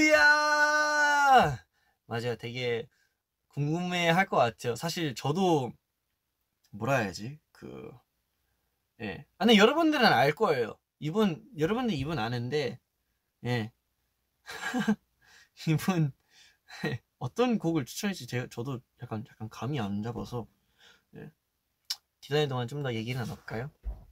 누구야? 맞아요. 되게 궁금해 할 것 같아요. 사실 저도 뭐라 해야지? 그 예. 아, 근데 여러분들은 알 거예요. 이분 여러분들 이분 아는데 예. 이분 어떤 곡을 추천할지 제가 저도 약간 약간 감이 안 잡아서 예. 디자인 동안 좀 더 얘기를 나눠볼까요?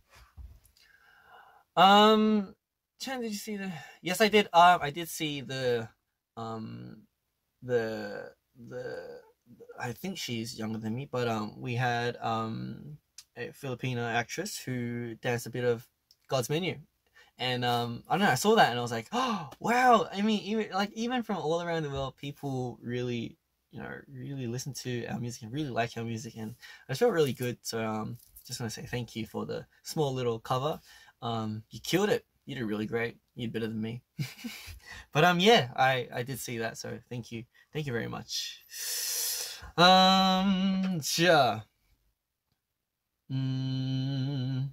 Um, Chan, did you see the? Yes, I did. Um, I did see the, um, the the. I think she's younger than me, but um, we had um a Filipino actress who danced a bit of God's Menu, and um, I don't know. I saw that and I was like, oh wow! I mean, even like even from all around the world, people really, you know, really listen to our music and really like our music, and I felt really good. So um, just want to say thank you for the small little cover. Um, you killed it. You did really great. You did better than me. But um, yeah, I I did see that. So thank you, thank you very much. Um, 자, 음,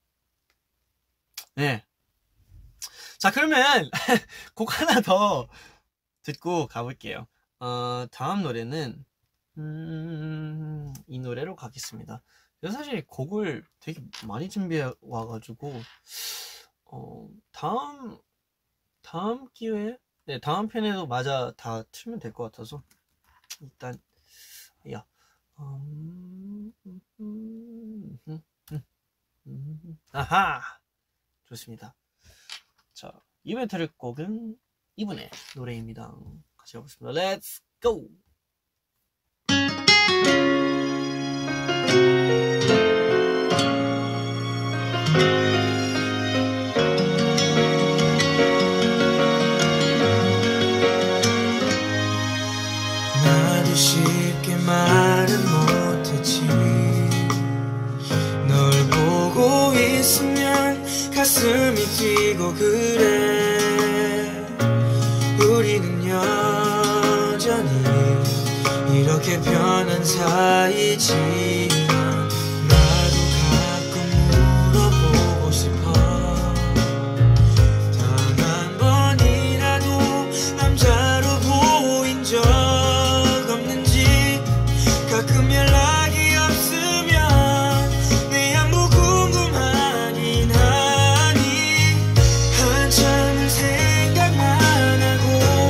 네. 자, 그러면 곡 하나 더 듣고 가볼게요. 어, 다음 노래는 음, 이 노래로 가겠습니다. 제가 사실 곡을 되게 많이 준비해 와가지고 어, 다음 다음 기회에 네 다음 편에도 맞아 다 틀면 될 것 같아서 일단 야 음, 음, 음, 음, 음, 아하 좋습니다. 자 이번에 들을 곡은 이분의 노래입니다. 같이 가보겠습니다. Let's go. 나도 쉽게 말은 못했지 널 보고 있으면 가슴이 뛰고 그래 우리는 여전히 이렇게 변한 사이지만 나도 가끔 물어보고 싶어 단 한 번이라도 남자로 보인 적 없는지 가끔 연락이 없으면 내 안부 궁금하긴 하니 한참을 생각만 하고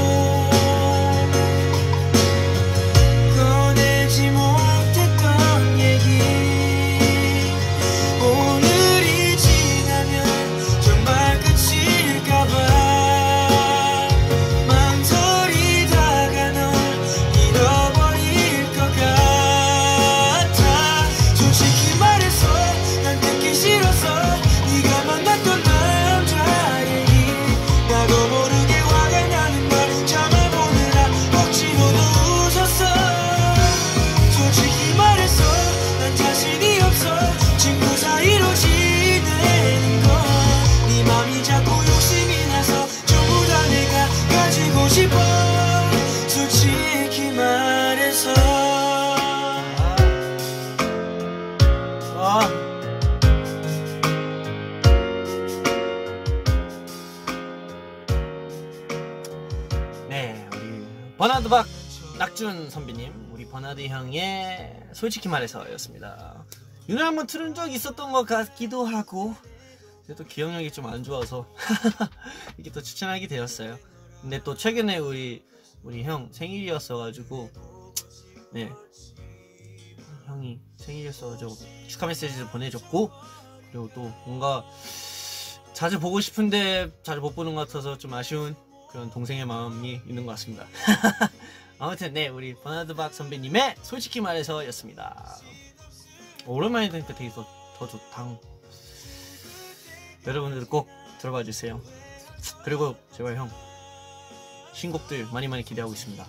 꺼내지 못했던 얘기 오늘이 지나면 정말 끝일까봐 망설이다가 널 잃어버릴 것 같아 솔직히 말해서 난 듣기 싫어서 네가 만났던 남자 얘기 나도 모르게 화가 나는 걸 참아보느라 억지로도 웃었어 솔직히 말해서 난 자신이 없어 친구 사이로 지내는 건 네 맘이 자꾸 욕심이 나서 전부 다 내가 가지고 싶어 솔직히 말해서 아. 네, 우리 버나드박 낙준 선배님, 우리 버나드 형의 솔직히 말해서였습니다. 이 노래 한번 틀은 적 있었던 것 같기도 하고, 근데 또 기억력이 좀 안 좋아서 이렇게 또 추천하게 되었어요. 근데 또 최근에 우리 우리 형 생일이었어가지고, 네, 형이 생일이었어가지고 축하 메시지를 보내줬고, 그리고 또 뭔가 자주 보고 싶은데 자주 못 보는 것 같아서 좀 아쉬운 그런 동생의 마음이 있는 것 같습니다. 아무튼 네, 우리 버나드박 선배님의 솔직히 말해서 였습니다. 오랜만에 들으니까 되게 더, 더 좋다. 여러분들 꼭 들어봐 주세요. 그리고 제발 형 신곡들 많이 많이 기대하고 있습니다.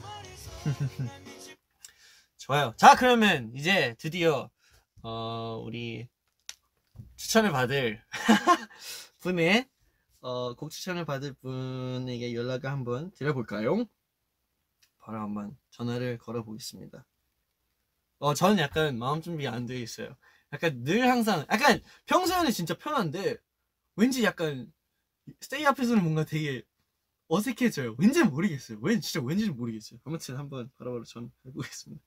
좋아요. 자, 그러면 이제 드디어 어, 우리 추천을 받을 분의 어, 곡 추천을 받을 분에게 연락을 한번 드려볼까요? 바로 한번 전화를 걸어보겠습니다. 어, 저는 약간 마음 준비 안 돼 있어요. 약간 늘 항상, 약간 평소에는 진짜 편한데 왠지 약간 스테이 앞에서는 뭔가 되게 어색해져요. 왠지 모르겠어요. 왠 진짜 왠지 모르겠어요. 아무튼 한번 바로바로 전 해보겠습니다.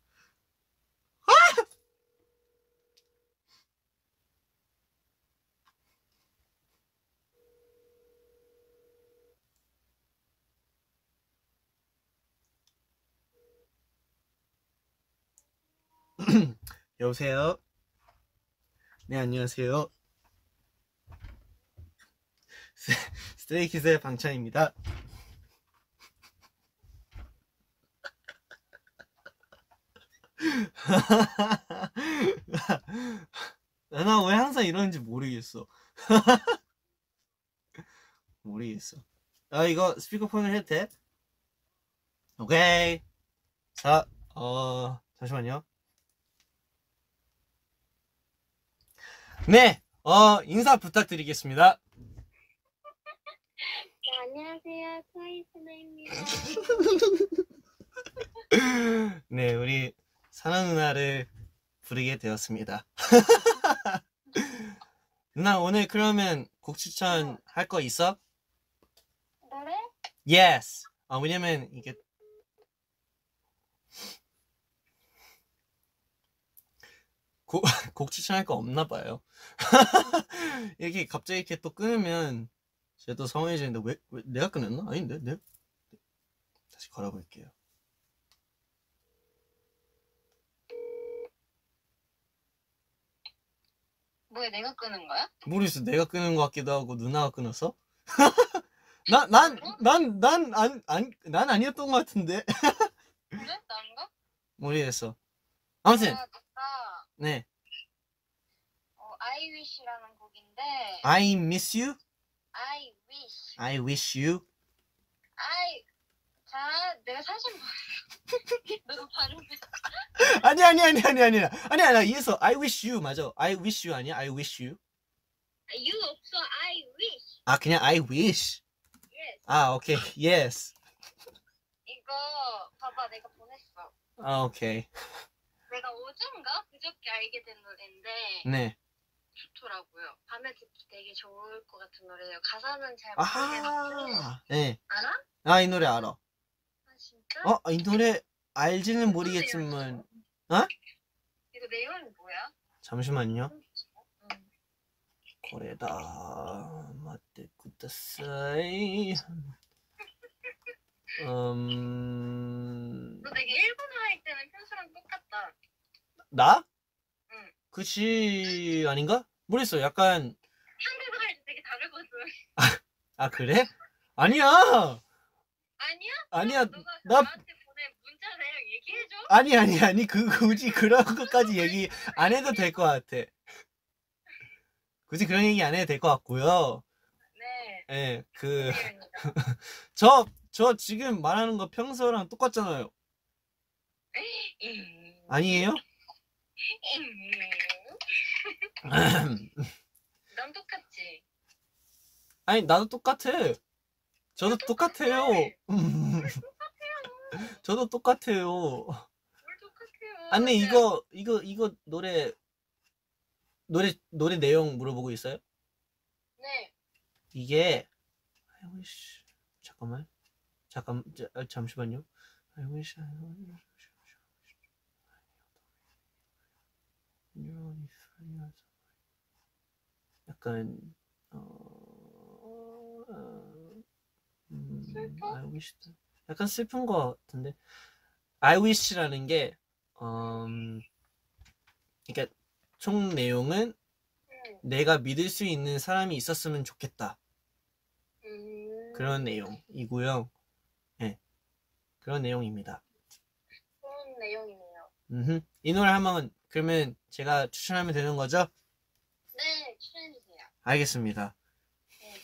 여보세요? 네, 안녕하세요. 스트레이키즈의 방찬입니다. 나 왜 항상 이러는지 모르겠어. 모르겠어. 아, 이거 스피커폰을 해도 돼? 오케이. 자, 어, 잠시만요. 네, 어, 인사 부탁드리겠습니다. 네, 안녕하세요. 트와이스나입니다. 네, 우리 사나 누나를 부르게 되었습니다. 누나, 오늘 그러면 곡 추천 할 거 있어? 노래? Yes. 아, 왜냐면 이게 곡, 곡 추천할 거 없나 봐요. 이렇게 갑자기 이렇게 또 끊으면 제가 또 서운해지는데 왜, 왜 내가 끊었나? 아닌데? 내 다시 걸어볼게요. 뭐야, 내가 끄는 거야? 모르겠어. 내가 끊은 것 같기도 하고 누나가 끊었어? 나, 난, 난, 난, 안, 안, 난 아니었던 것 같은데. 그래? 난가? 모르겠어. 아무튼, 아, 내가 네. 어, I Wish라는 곡인데 I miss you? I wish I wish you? I 자, 내가 사실 뭐야? 너가 발음해. 아니, 아니, 아니, 아니, 아니. 아니, 아니, 이해했어. I wish you, 맞아. I wish you 아니야? I wish you. You 없어. I wish. 아, 그냥 I wish. Yes. 아, 오케이. Yes. 이거 봐봐, 내가 보냈어. 아, 오케이. 내가 어젠가 그저께 알게 된 노래인데 네. 좋더라고요. 밤에 듣기 되게 좋을 것 같은 노래예요. 가사는 잘 모르겠는데. 아하. 네. 알아? 아, 이 노래 알아. 아 진짜? 어, 이 노래 알지는 모르겠지만. 어? 이거 내용이 뭐야? 잠시만요. 응. 고래다. 맞대, 쿠다사이. 음. 너 되게 일본어 할 때는 평소랑 똑같다. 나? 응. 그치, 아닌가? 모르겠어. 약간. 한국어 할 때 되게 다르거든. 아, 그래? 아니야! 아니야? 아니야. 너가 나, 나한테 보낸 문자 내용 얘기해줘? 아니, 아니, 아니. 그, 굳이 그런 것까지 얘기 안 해도 될 것 같아. 굳이 그런 얘기 안 해도 될 것 같고요. 네. 예, 그, 미안합니다. 저, 저 지금 말하는 거 평소랑 똑같잖아요. 음. 아니에요? 음. 난 똑같지. 아니, 나도 똑같아. 저도 똑같아요. 저도 똑같아요. 뭘 똑같아요. 아, 근데 내가- 이거, 이거, 이거 노래, 노래, 노래 내용 물어보고 있어요? 네. 이게, I wish, 잠깐만. 잠깐, 자, 아, 잠시만요. I wish I 약간, 어, 어, 음, 슬퍼? I wish, 약간 슬픈 것 같은데. I wish라는 게, 음, 그러니까 총 내용은 응. 내가 믿을 수 있는 사람이 있었으면 좋겠다. 음. 그런 내용이고요. 네, 그런 내용입니다. 그런 내용이네요. 음흠. 이 노래 한번 그러면 제가 추천하면 되는 거죠? 네, 추천해주세요. 알겠습니다. 네.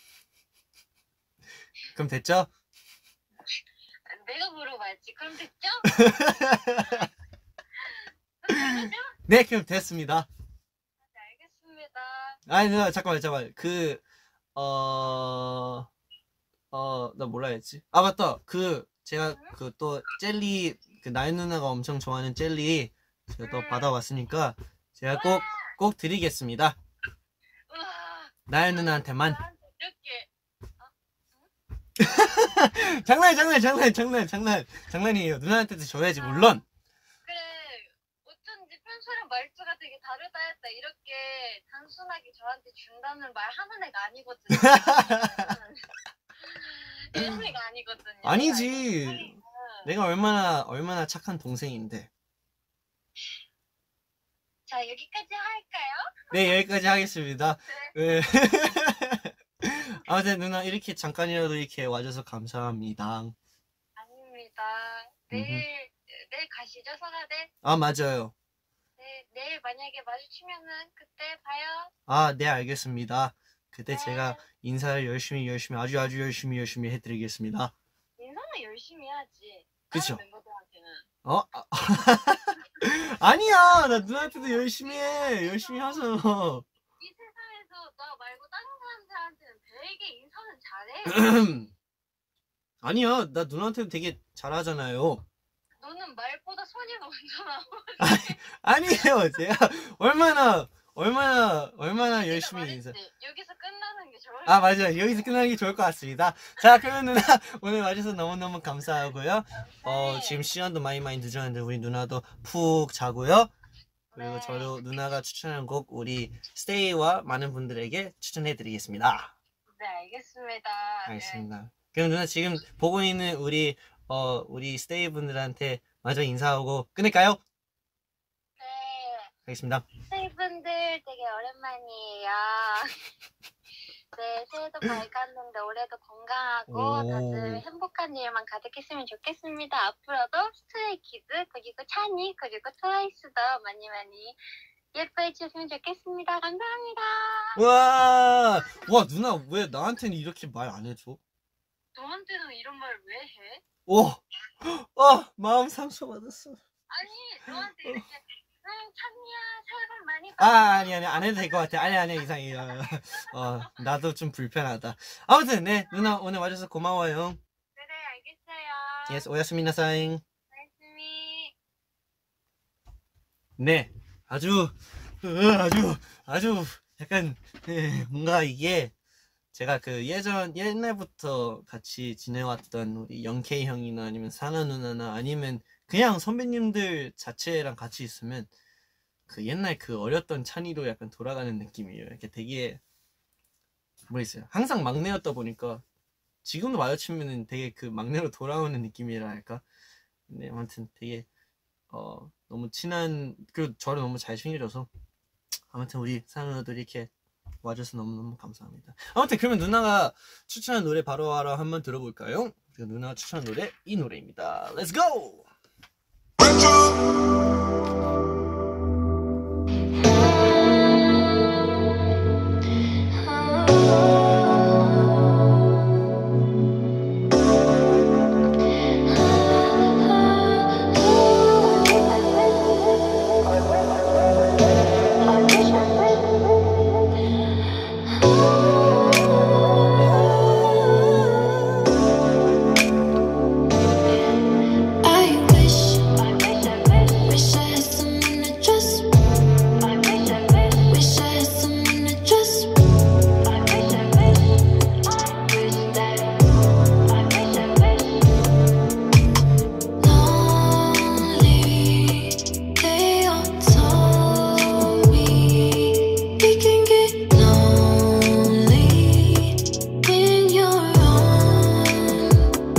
그럼 됐죠? 아, 내가 물어봐야지. 그럼 됐죠? 그럼 되죠? 네, 그럼 됐습니다. 네, 알겠습니다. 아니, 나 잠깐만, 잠깐만. 그, 어, 어, 나 뭐라 했지? 아, 맞다. 그, 제가 그 또 젤리, 그 나연 누나가 엄청 좋아하는 젤리 제가 또 받아왔으니까 제가 꼭, 꼭 드리겠습니다. 우와. 나연 누나한테만. 나한테 이렇게 장난 장난 장난 장난 장난 장난이에요. 누나한테도 줘야지 물론. 그래 어쩐지 평소랑 말투가 되게 다르다 했다 이렇게 단순하게 저한테 준다는 말 하는 애가 아니거든요. 이런 애가 아니거든요. 아니지. 내가 얼마나 얼마나 착한 동생인데. 자 여기까지 할까요? 네 여기까지 하겠습니다. 네. 아무튼 누나 이렇게 잠깐이라도 이렇게 와줘서 감사합니다. 아닙니다. 내일 내일 가시죠 서가대. 아 맞아요. 네 내일 만약에 마주치면은 그때 봐요. 아 네 알겠습니다. 그때 네. 제가 인사를 열심히 열심히 아주 아주 열심히 열심히 해드리겠습니다. 인사는 열심히 해야지. 그쵸? 다른 멤버들한테는. 어? 아, 아니야 나 누나한테도 열심히 해 열심히 하죠. 이 세상에서 나 말고 다른 사람들한테는 되게 인사는 잘해. 아니야 나 누나한테도 되게 잘하잖아요. 너는 말보다 손이 먼저 나와. 아니에요 제가 얼마나 얼마나 얼마나 네가 열심히 말했지. 인사. 여기서 끝나는 게 좋을 아 맞아요 여기서 끝나는 게 좋을 것 같습니다. 자 그러면 누나 오늘 와줘서 너무너무 감사하고요. 어 네. 지금 시간도 많이 많이 늦었는데 우리 누나도 푹 자고요. 그리고 네. 저도 누나가 추천한 곡 우리 스테이와 많은 분들에게 추천해드리겠습니다. 네 알겠습니다. 알겠습니다. 그럼 누나 지금 보고 있는 우리 어 우리 스테이 분들한테 마저 인사하고 끝낼까요? 네. 알겠습니다. 스테이분들 되게 오랜만이에요. 네 새해도 밝았는데 올해도 건강하고 오. 다들 행복한 일만 가득했으면 좋겠습니다. 앞으로도 스트레이키즈 그리고 찬이 그리고 트와이스도 많이 많이 예뻐해 주셨으면 좋겠습니다. 감사합니다. 와, 와 누나 왜 나한테는 이렇게 말 안 해줘? 너한테는 이런 말 왜 해? 오, 아 마음 상처 받았어. 아니 너한테 이렇게 응 찬이야 새해 복 많이 아 받아. 아니 아니 안 해도 될 것 같아. 아니 아니 이상해. 어 나도 좀 불편하다. 아무튼 네 누나 오늘 와줘서 고마워요. 네네 알겠어요. 예스 오야스미나사잉. 말씀이 네 아주 으, 아주 아주 약간 예, 뭔가 이게 제가 그 예전 옛날부터 같이 지내왔던 우리 영케이 형이나 아니면 사나 누나나 아니면 그냥 선배님들 자체랑 같이 있으면 그 옛날 그 어렸던 찬이로 약간 돌아가는 느낌이에요. 이렇게 되게 뭐 있어요. 항상 막내였다 보니까 지금도 마주치면은 되게 그 막내로 돌아오는 느낌이라 할까. 네 아무튼 되게 어 너무 친한 그리고 저를 너무 잘 챙겨줘서 아무튼 우리 사나 누나도 이렇게 와줘서 너무너무 감사합니다. 아무튼 그러면 누나가 추천한 노래 바로바로 한번 들어볼까요? 누나가 추천한 노래 이 노래입니다. Let's go! I wish, wish I had someone to trust. Wish I had someone to trust. Lonely, they all told me we can get lonely when you're on.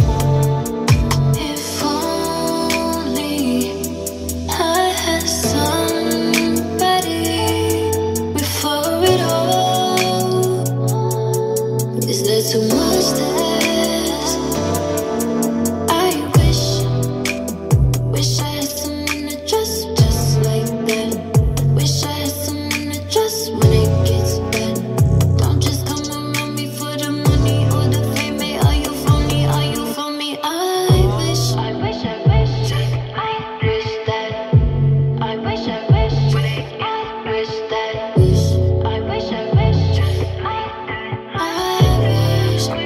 If only I had somebody before it all. Is there too much this? I wish, wish I had someone to trust, just like that. Wish I had someone to trust when it gets bad. Don't just come around me for the money or the fame. Hey, are you for me? Are you for me? I wish, I wish, I wish, I wish that. I wish, I wish, I wish that. Wish, I wish, I wish, I wish, I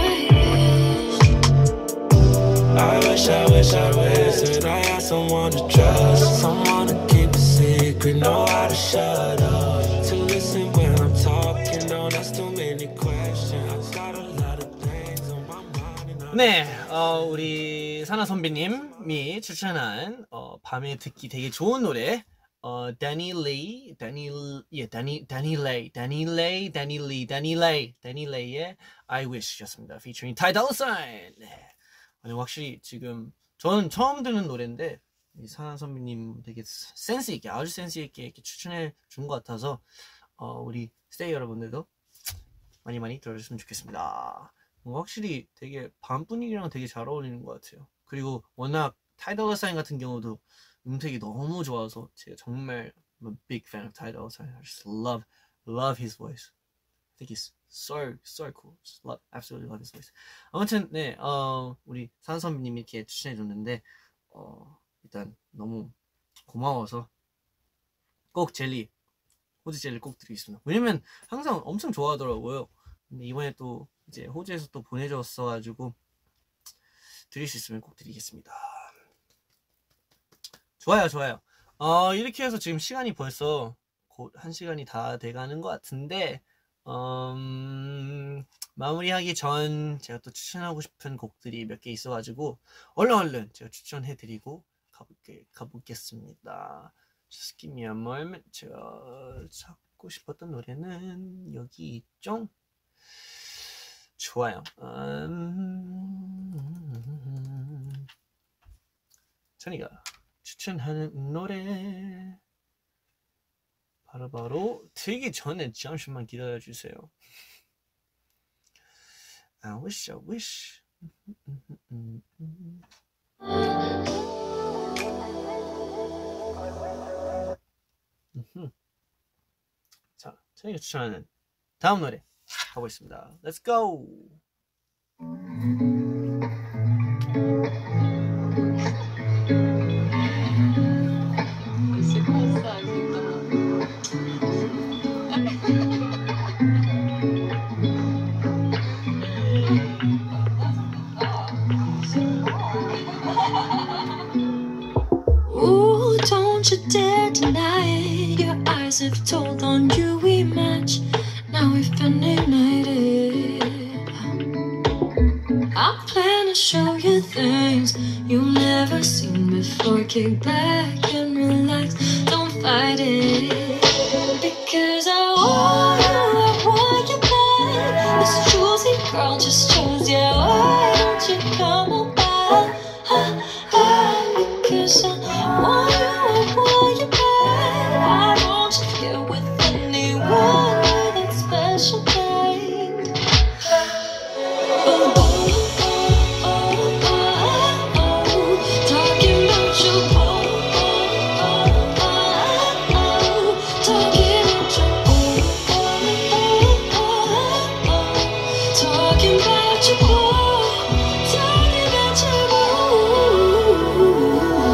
wish. I wish, I wish, I wish that I had someone to trust, someone to keep a secret, know how to shut up, to listen when I'm talking. Don't ask too many questions. I got a lot of things on my mind. 네, 어, 우리 사나 선배님이 추천한 어, 밤에 듣기 되게 좋은 노래, 어, 다니 레이, 다니, 예, 다니, 다니 레이, 다니 레이, 다니 리, 다니 레이, 다니 레이의 I Wish였습니다. featuring Ty Dolla Sign. 네, 아니, 확실히 지금 저는 처음 듣는 노래인데 이 사나 선배님 되게 센스 있게, 아주 센스 있게 이렇게 추천해 준 것 같아서 어, 우리 스테이 여러분들도 많이 많이 들어주셨으면 좋겠습니다. 뭔가 확실히 되게 밤 분위기랑 되게 잘 어울리는 것 같아요. 그리고 워낙 Ty Dolla Sign 같은 경우도 음색이 너무 좋아서 제가 정말 I'm a big fan of Ty Dolla Sign. I just love, love his voice. I think he's so, so cool. Just love, absolutely love his voice. 아무튼 네, 어, 우리 사나 선배님이 이렇게 추천해줬는데 어, 일단 너무 고마워서 꼭 젤리, 호주 젤리 꼭 드리겠습니다. 왜냐면 항상 엄청 좋아하더라고요. 근데 이번에 또 이제 호주에서 또 보내줬어가지고 드릴 수 있으면 꼭 드리겠습니다. 좋아요, 좋아요. 어, 이렇게 해서 지금 시간이 벌써 곧 한 시간이 다 돼가는 것 같은데 음, 마무리하기 전 제가 또 추천하고 싶은 곡들이 몇 개 있어가지고 얼른 얼른 제가 추천해드리고 가볼게, 가보겠습니다. Just give me a moment. 제가 찾고 싶었던 노래는 여기 있죠? 좋아요. 음... 전이가 추천하는 노래 바로바로 바로 틀기 전에 잠시만 기다려주세요. I wish, I wish. 자, 전이가 추천하는 다음 노래 가보겠습니다. Let's go! C'est quoi ça exactement? Ooh, don't you dare deny it. Your eyes have told on you we match. Now we've been ignited. I plan to show you things you've never seen before. Kick back and relax, don't fight it. Because I want you, I want you back. This choosy girl just chose you. Why don't you come on back? Because I want you, I want you back. Why don't you get with anyone with that special thing? Oh, oh, oh, oh, oh, oh. Talking about your oh, oh, oh, oh, oh. Talking about your oh, oh, oh, oh, oh. Talking about your oh, talking about your oh.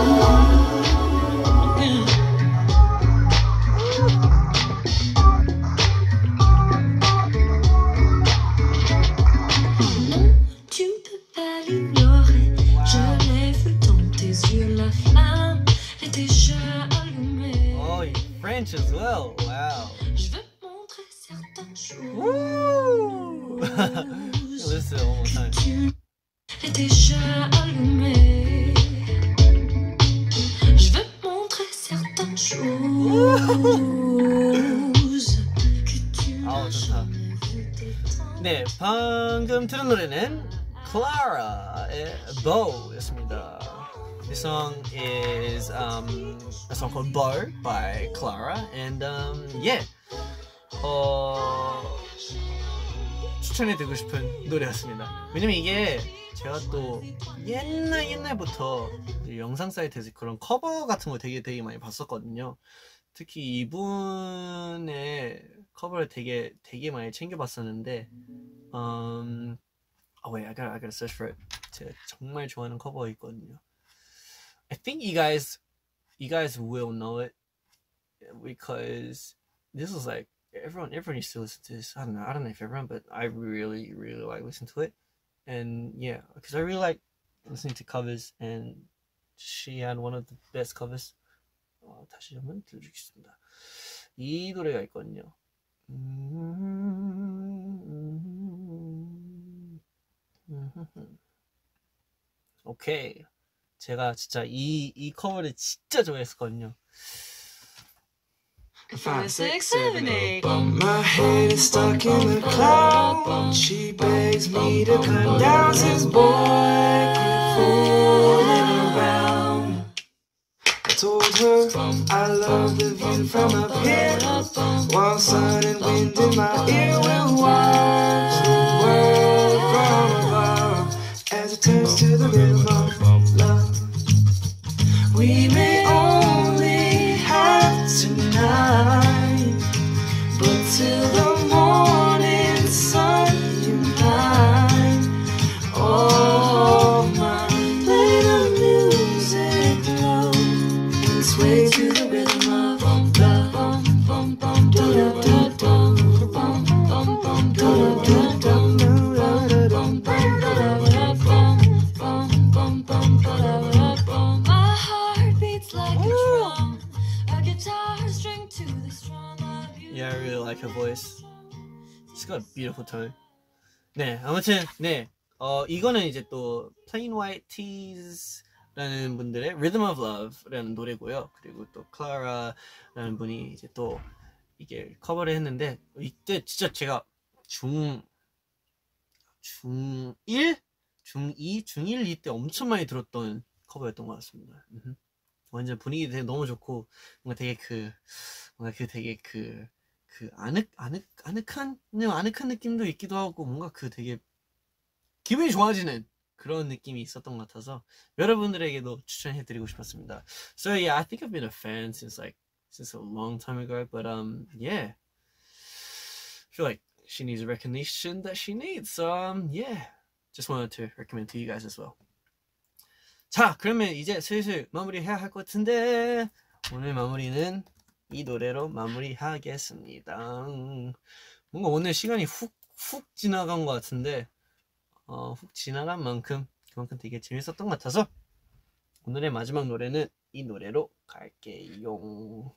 Non, tu peux pas l'ignorer. Je l'ai vu dans tes yeux, la flamme est déjà allumée. Oh, you French as well. Wow. Je veux montrer certaines choses. Woo! Listen one more time. Tu es déjà allumée. Je veux montrer certaines choses que tu 아우, n'as 좋다. jamais vu de temps. 네, 방금 들은 노래는 Clara의 Bow였습니다. This song is um, a song called Bow by Clara, and um, yeah, 어, 추천해드리고 싶은 노래였습니다. 왜냐면 이게 제가 또 옛날 옛날부터 영상 사이트에서 그런 커버 같은 거 되게 되게 많이 봤었거든요. 특히 이분의 커버를 되게 되게 많이 챙겨봤었는데, um, oh wait, I gotta I gotta search for it. 제가 정말 좋아하는 커버 있거든요. I think you guys you guys will know it because this was like everyone everyone used to listen to this. I don't know I don't know if everyone, but I really really like listening to it, and yeah, because I really like listening to covers, and she had one of the best covers. 어, 다시 한번 들려주겠습니다. 이 노래가 있거든요. 음, 음, 음, 음, 오케이. 제가 진짜 이, 이 커버를 진짜 좋아했었거든요. Five, six, seven, eight. But my head is stuck in the cloud. She begs me to climb down since boy quit fooling around. I told her I love the view from up here, while sun and wind in my ear will watch the world from above as it turns to the rhythm of love. We may only have tonight, but till the morning sun unite. Oh my, play the music low and sway to the rhythm of love. Bum bum da da da dum, bum bum bum da da da dum, bum bum da da da bum, bum bum bum da da da bum. My heart beats like a drum, a guitar string to the strum of you. Yeah, I really like her voice. She's got a beautiful tone. 네, 아무튼 네, 어 이거는 이제 또 Plain White Tees라는 분들의 Rhythm of Love라는 노래고요. 그리고 또 Clara라는 분이 이제 또 이게 커버를 했는데 이때 진짜 제가 중 중일, 중이, 중일 이때 엄청 많이 들었던 커버였던 것 같습니다. 음흠. 완전 분위기 되게 너무 좋고 뭔가 되게 그 뭔가 그 되게 그 그 아늑 아늑 아늑한 그냥 아늑한 느낌도 있기도 하고 뭔가 그 되게 기분이 좋아지는 그런 느낌이 있었던 것 같아서 여러분들에게도 추천해드리고 싶었습니다. So yeah, I think I've been a fan since like since a long time ago, but um yeah, I feel like she needs the recognition that she needs. So um yeah, just wanted to recommend to you guys as well. 자, 그러면 이제 슬슬 마무리해야 할 것 같은데 오늘 마무리는 이 노래로 마무리하겠습니다. 뭔가 오늘 시간이 훅 훅 지나간 것 같은데 어, 훅 지나간 만큼 그만큼 되게 재밌었던 것 같아서 오늘의 마지막 노래는 이 노래로 갈게요.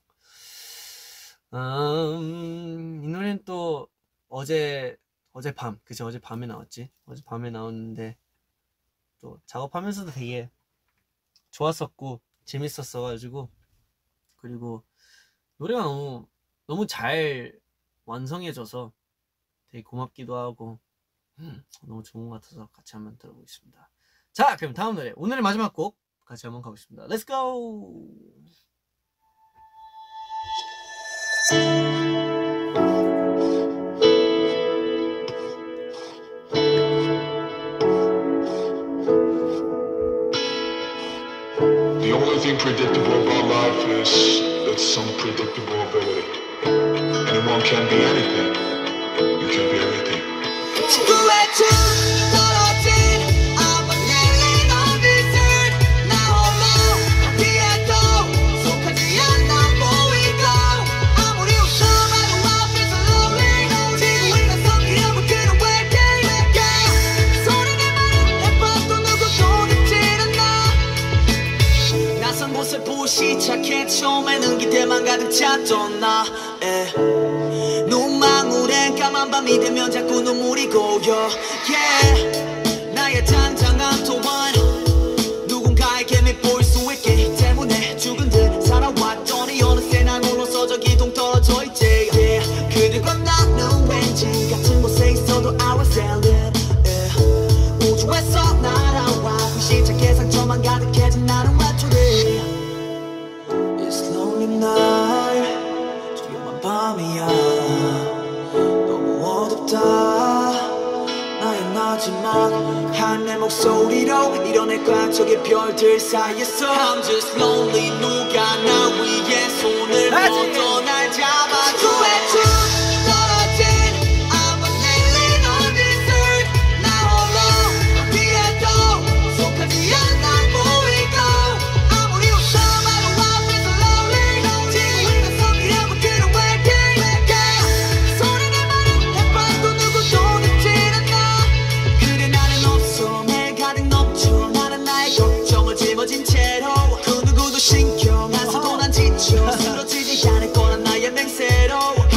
음, 이 노래는 또 어제 어제 밤, 그치 어제 밤에 나왔지. 어제 밤에 나왔는데 또 작업하면서도 되게 좋았었고 재밌었어가지고 그리고 노래가 너무 너무 잘 완성해져서 되게 고맙기도 하고 음, 너무 좋은 것 같아서 같이 한번 들어보겠습니다. 자, 그럼 다음 노래 오늘의 마지막 곡 같이 한번 가보겠습니다. Let's go! The only thing predictable about life is its unpredictable ability. Anyone can be anything. You can be everything. 지구의 춤 떨어진 I'm a living on this earth 나 홀로 어디에도 속하지 않아 보이고 아무리 웃어봐도 I feel so lonely 지구의 나서기 아무튼 waiting 소리 내 말은 해봐도 누구도 듣질 않아 낯선 곳을 부시작해 처음에는 기대만 가득 찼던 나 눈망울엔 까만 밤이 되면 자꾸 눈물이 고여 yeah. 나의 잔잔한 토한 누군가에게 밉보일 수 있기 때문에 죽은 듯 살아왔더니 어느새 난 홀로서 저기 동 떨어져 있지 yeah. 그들과 나는 왠지 같은 곳에 있어도 I was alien yeah. 우주에서 날아와 시작해 상처만 가득해진 나는 외톨이 It's lonely night 조용한 밤이야 너무 어둡다 나의 마지막 하늘 목소리로 이뤄낼까 저기 별들 사이에서 I'm just lonely 누가 나 위해 손을 뻗어 날 잡아줘 지구의 춤 떨어진 I'm a living on this earth 나 홀로 어디에도 속하지 않아 보이고 아무리 웃어봐도 I feel so lonely 지구의 나서기 아무튼 waiting 소리 내 말은 해봐도 누구도 듣질 않아 그래 나는 없어 매일 가득 넘쳐 나는 나의 걱정을 짊어진 채로 그 누구도 신경 안 써도 난 지쳐 쓰러지지 않을 거란 나의 맹세로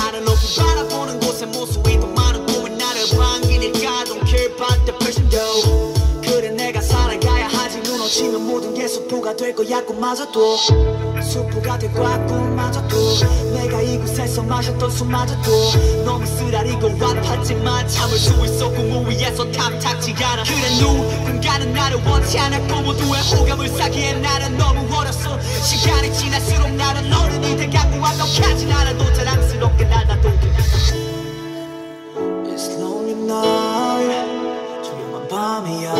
넘어지면 모든 게 수포가 될 거야 꿈마저도 수포가 될 거야 꿈마저도 내가 이곳에서 마셨던 술마저도 너무 쓰라리고 아팠지만 참을 수 있어 꿈 위에서 탐탁지 않아 그래 누군가는 나를 원치 않았고 모두의 호감을 사기엔 나는 너무 어렸어 시간이 지날수록 나는 어른이 돼가고 완벽하진 않아도 자랑스럽게 날 놔둬 It's lonely night 조용한 밤이야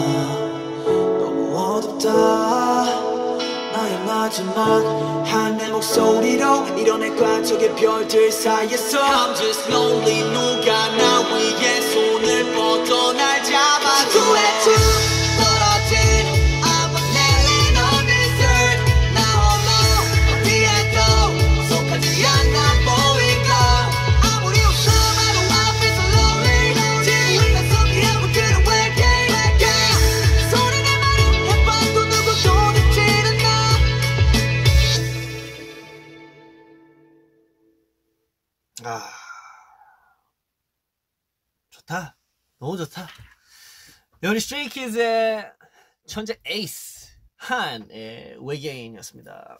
너무 어둡다 나의 마지막 한 내 목소리로 이뤄낼까 저기 별들 사이에서 I'm just lonely 누가 나 위에 손을 뻗어 날 잡아줘 후회쳐 떨어진 아무 내린 어느새 나 홀로 어디에도 속하지 않아 보이고 아무리 웃어봐도 I feel so lonely 지금 난 속이 아무데나 왜 이렇게 소리를 말을 해봐도 누구도 듣질 않아 아, 좋다. 너무 좋다. 우리 스트레이키즈의 천재 에이스 한의 외계인이었습니다.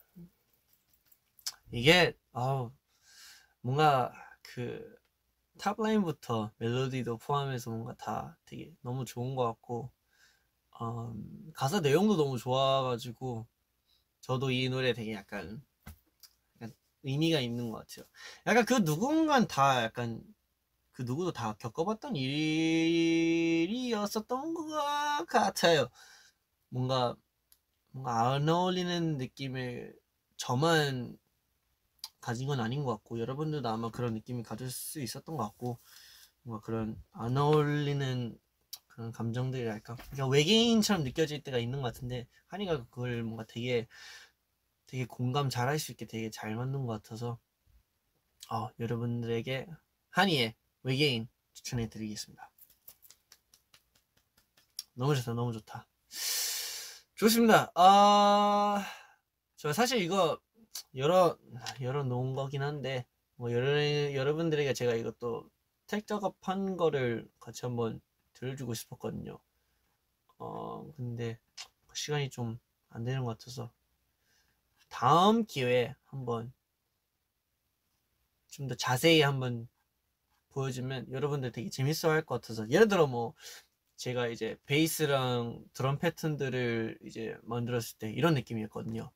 이게 아우 뭔가 그 탑라인부터 멜로디도 포함해서 뭔가 다 되게 너무 좋은 것 같고 음, 가사 내용도 너무 좋아가지고 저도 이 노래 되게 약간 의미가 있는 것 같아요. 약간 그 누군가는 다 약간 그 누구도 다 겪어봤던 일이었었던 것 같아요. 뭔가 뭔가 안 어울리는 느낌을 저만 가진 건 아닌 것 같고 여러분들도 아마 그런 느낌을 가질 수 있었던 것 같고 뭔가 그런 안 어울리는 그런 감정들이랄까 그러니까 외계인처럼 느껴질 때가 있는 것 같은데 한이가 그걸 뭔가 되게 되게 공감 잘 할 수 있게 되게 잘 만든 것 같아서 어, 여러분들에게 한이의 외계인 추천해 드리겠습니다. 너무 좋다 너무 좋다. 좋습니다. 아, 저 사실 이거 열어 열어 놓은 거긴 한데 뭐 여러, 여러분들에게 제가 이것도 택 작업한 거를 같이 한번 들려주고 싶었거든요. 어 근데 시간이 좀 안 되는 것 같아서 다음 기회에 한번 좀 더 자세히 한번 보여주면 여러분들 되게 재밌어 할 것 같아서 예를 들어 뭐 제가 이제 베이스랑 드럼 패턴들을 이제 만들었을 때 이런 느낌이었거든요.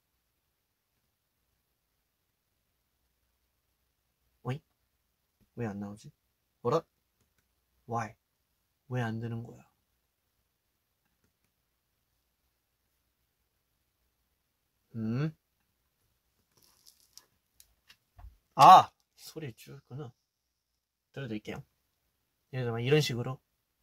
어이? 왜 안 나오지? 뭐라? Why? 왜 안 되는 거야? 음? 아! 소리 줄구나. 들려드릴게요. 예를 들면 이런 식으로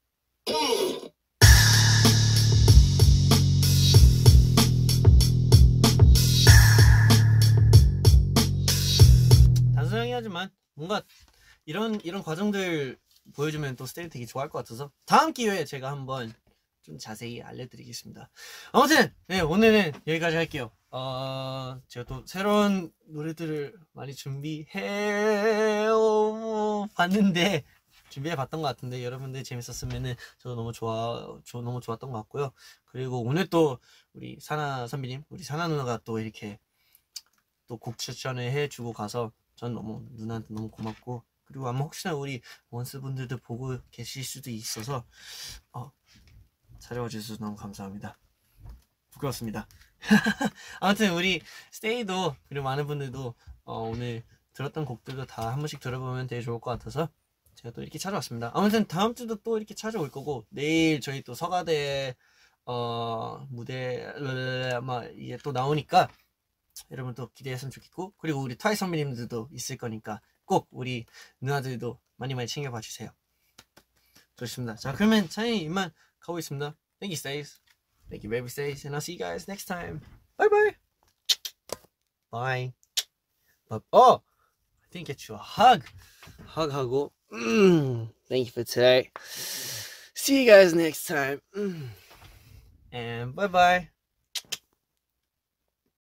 단순하긴 하지만 뭔가 이런 이런 과정들 보여주면 또 스테이 되게 좋아할 것 같아서 다음 기회에 제가 한번 좀 자세히 알려드리겠습니다. 아무튼 네, 오늘은 여기까지 할게요. 어, 제가 또 새로운 노래들을 많이 준비해 봤는데 준비해 봤던 것 같은데 여러분들 재밌었으면은 저도 너무 좋아, 저 너무 좋았던 것 같고요. 그리고 오늘 또 우리 사나 선배님, 우리 사나 누나가 또 이렇게 또 곡 추천을 해주고 가서 전 너무 누나한테 너무 고맙고 그리고 아마 혹시나 우리 원스분들도 보고 계실 수도 있어서 어, 찾아와 주셔서 너무 감사합니다. 부끄럽습니다. 아무튼 우리 스테이도 그리고 많은 분들도 어, 오늘 들었던 곡들도 다 한 번씩 들어보면 되게 좋을 것 같아서 제가 또 이렇게 찾아왔습니다. 아무튼 다음 주도 또 이렇게 찾아올 거고 내일 저희 또 서가대 어, 무대 아마 이게 또 나오니까 여러분 또 기대했으면 좋겠고 그리고 우리 트와이스 선배님들도 있을 거니까 꼭 우리 누나들도 많이 많이 챙겨봐 주세요. 좋습니다. 자 그러면 저희 이만 가고 있습니다. Thank you, Stays. Thank you, baby Stays. And I'll see you guys next time. Bye bye. Bye. But, oh, I didn't get you a hug. Hug, hug. Mm, thank you for today. See you guys next time. Mm. And bye bye.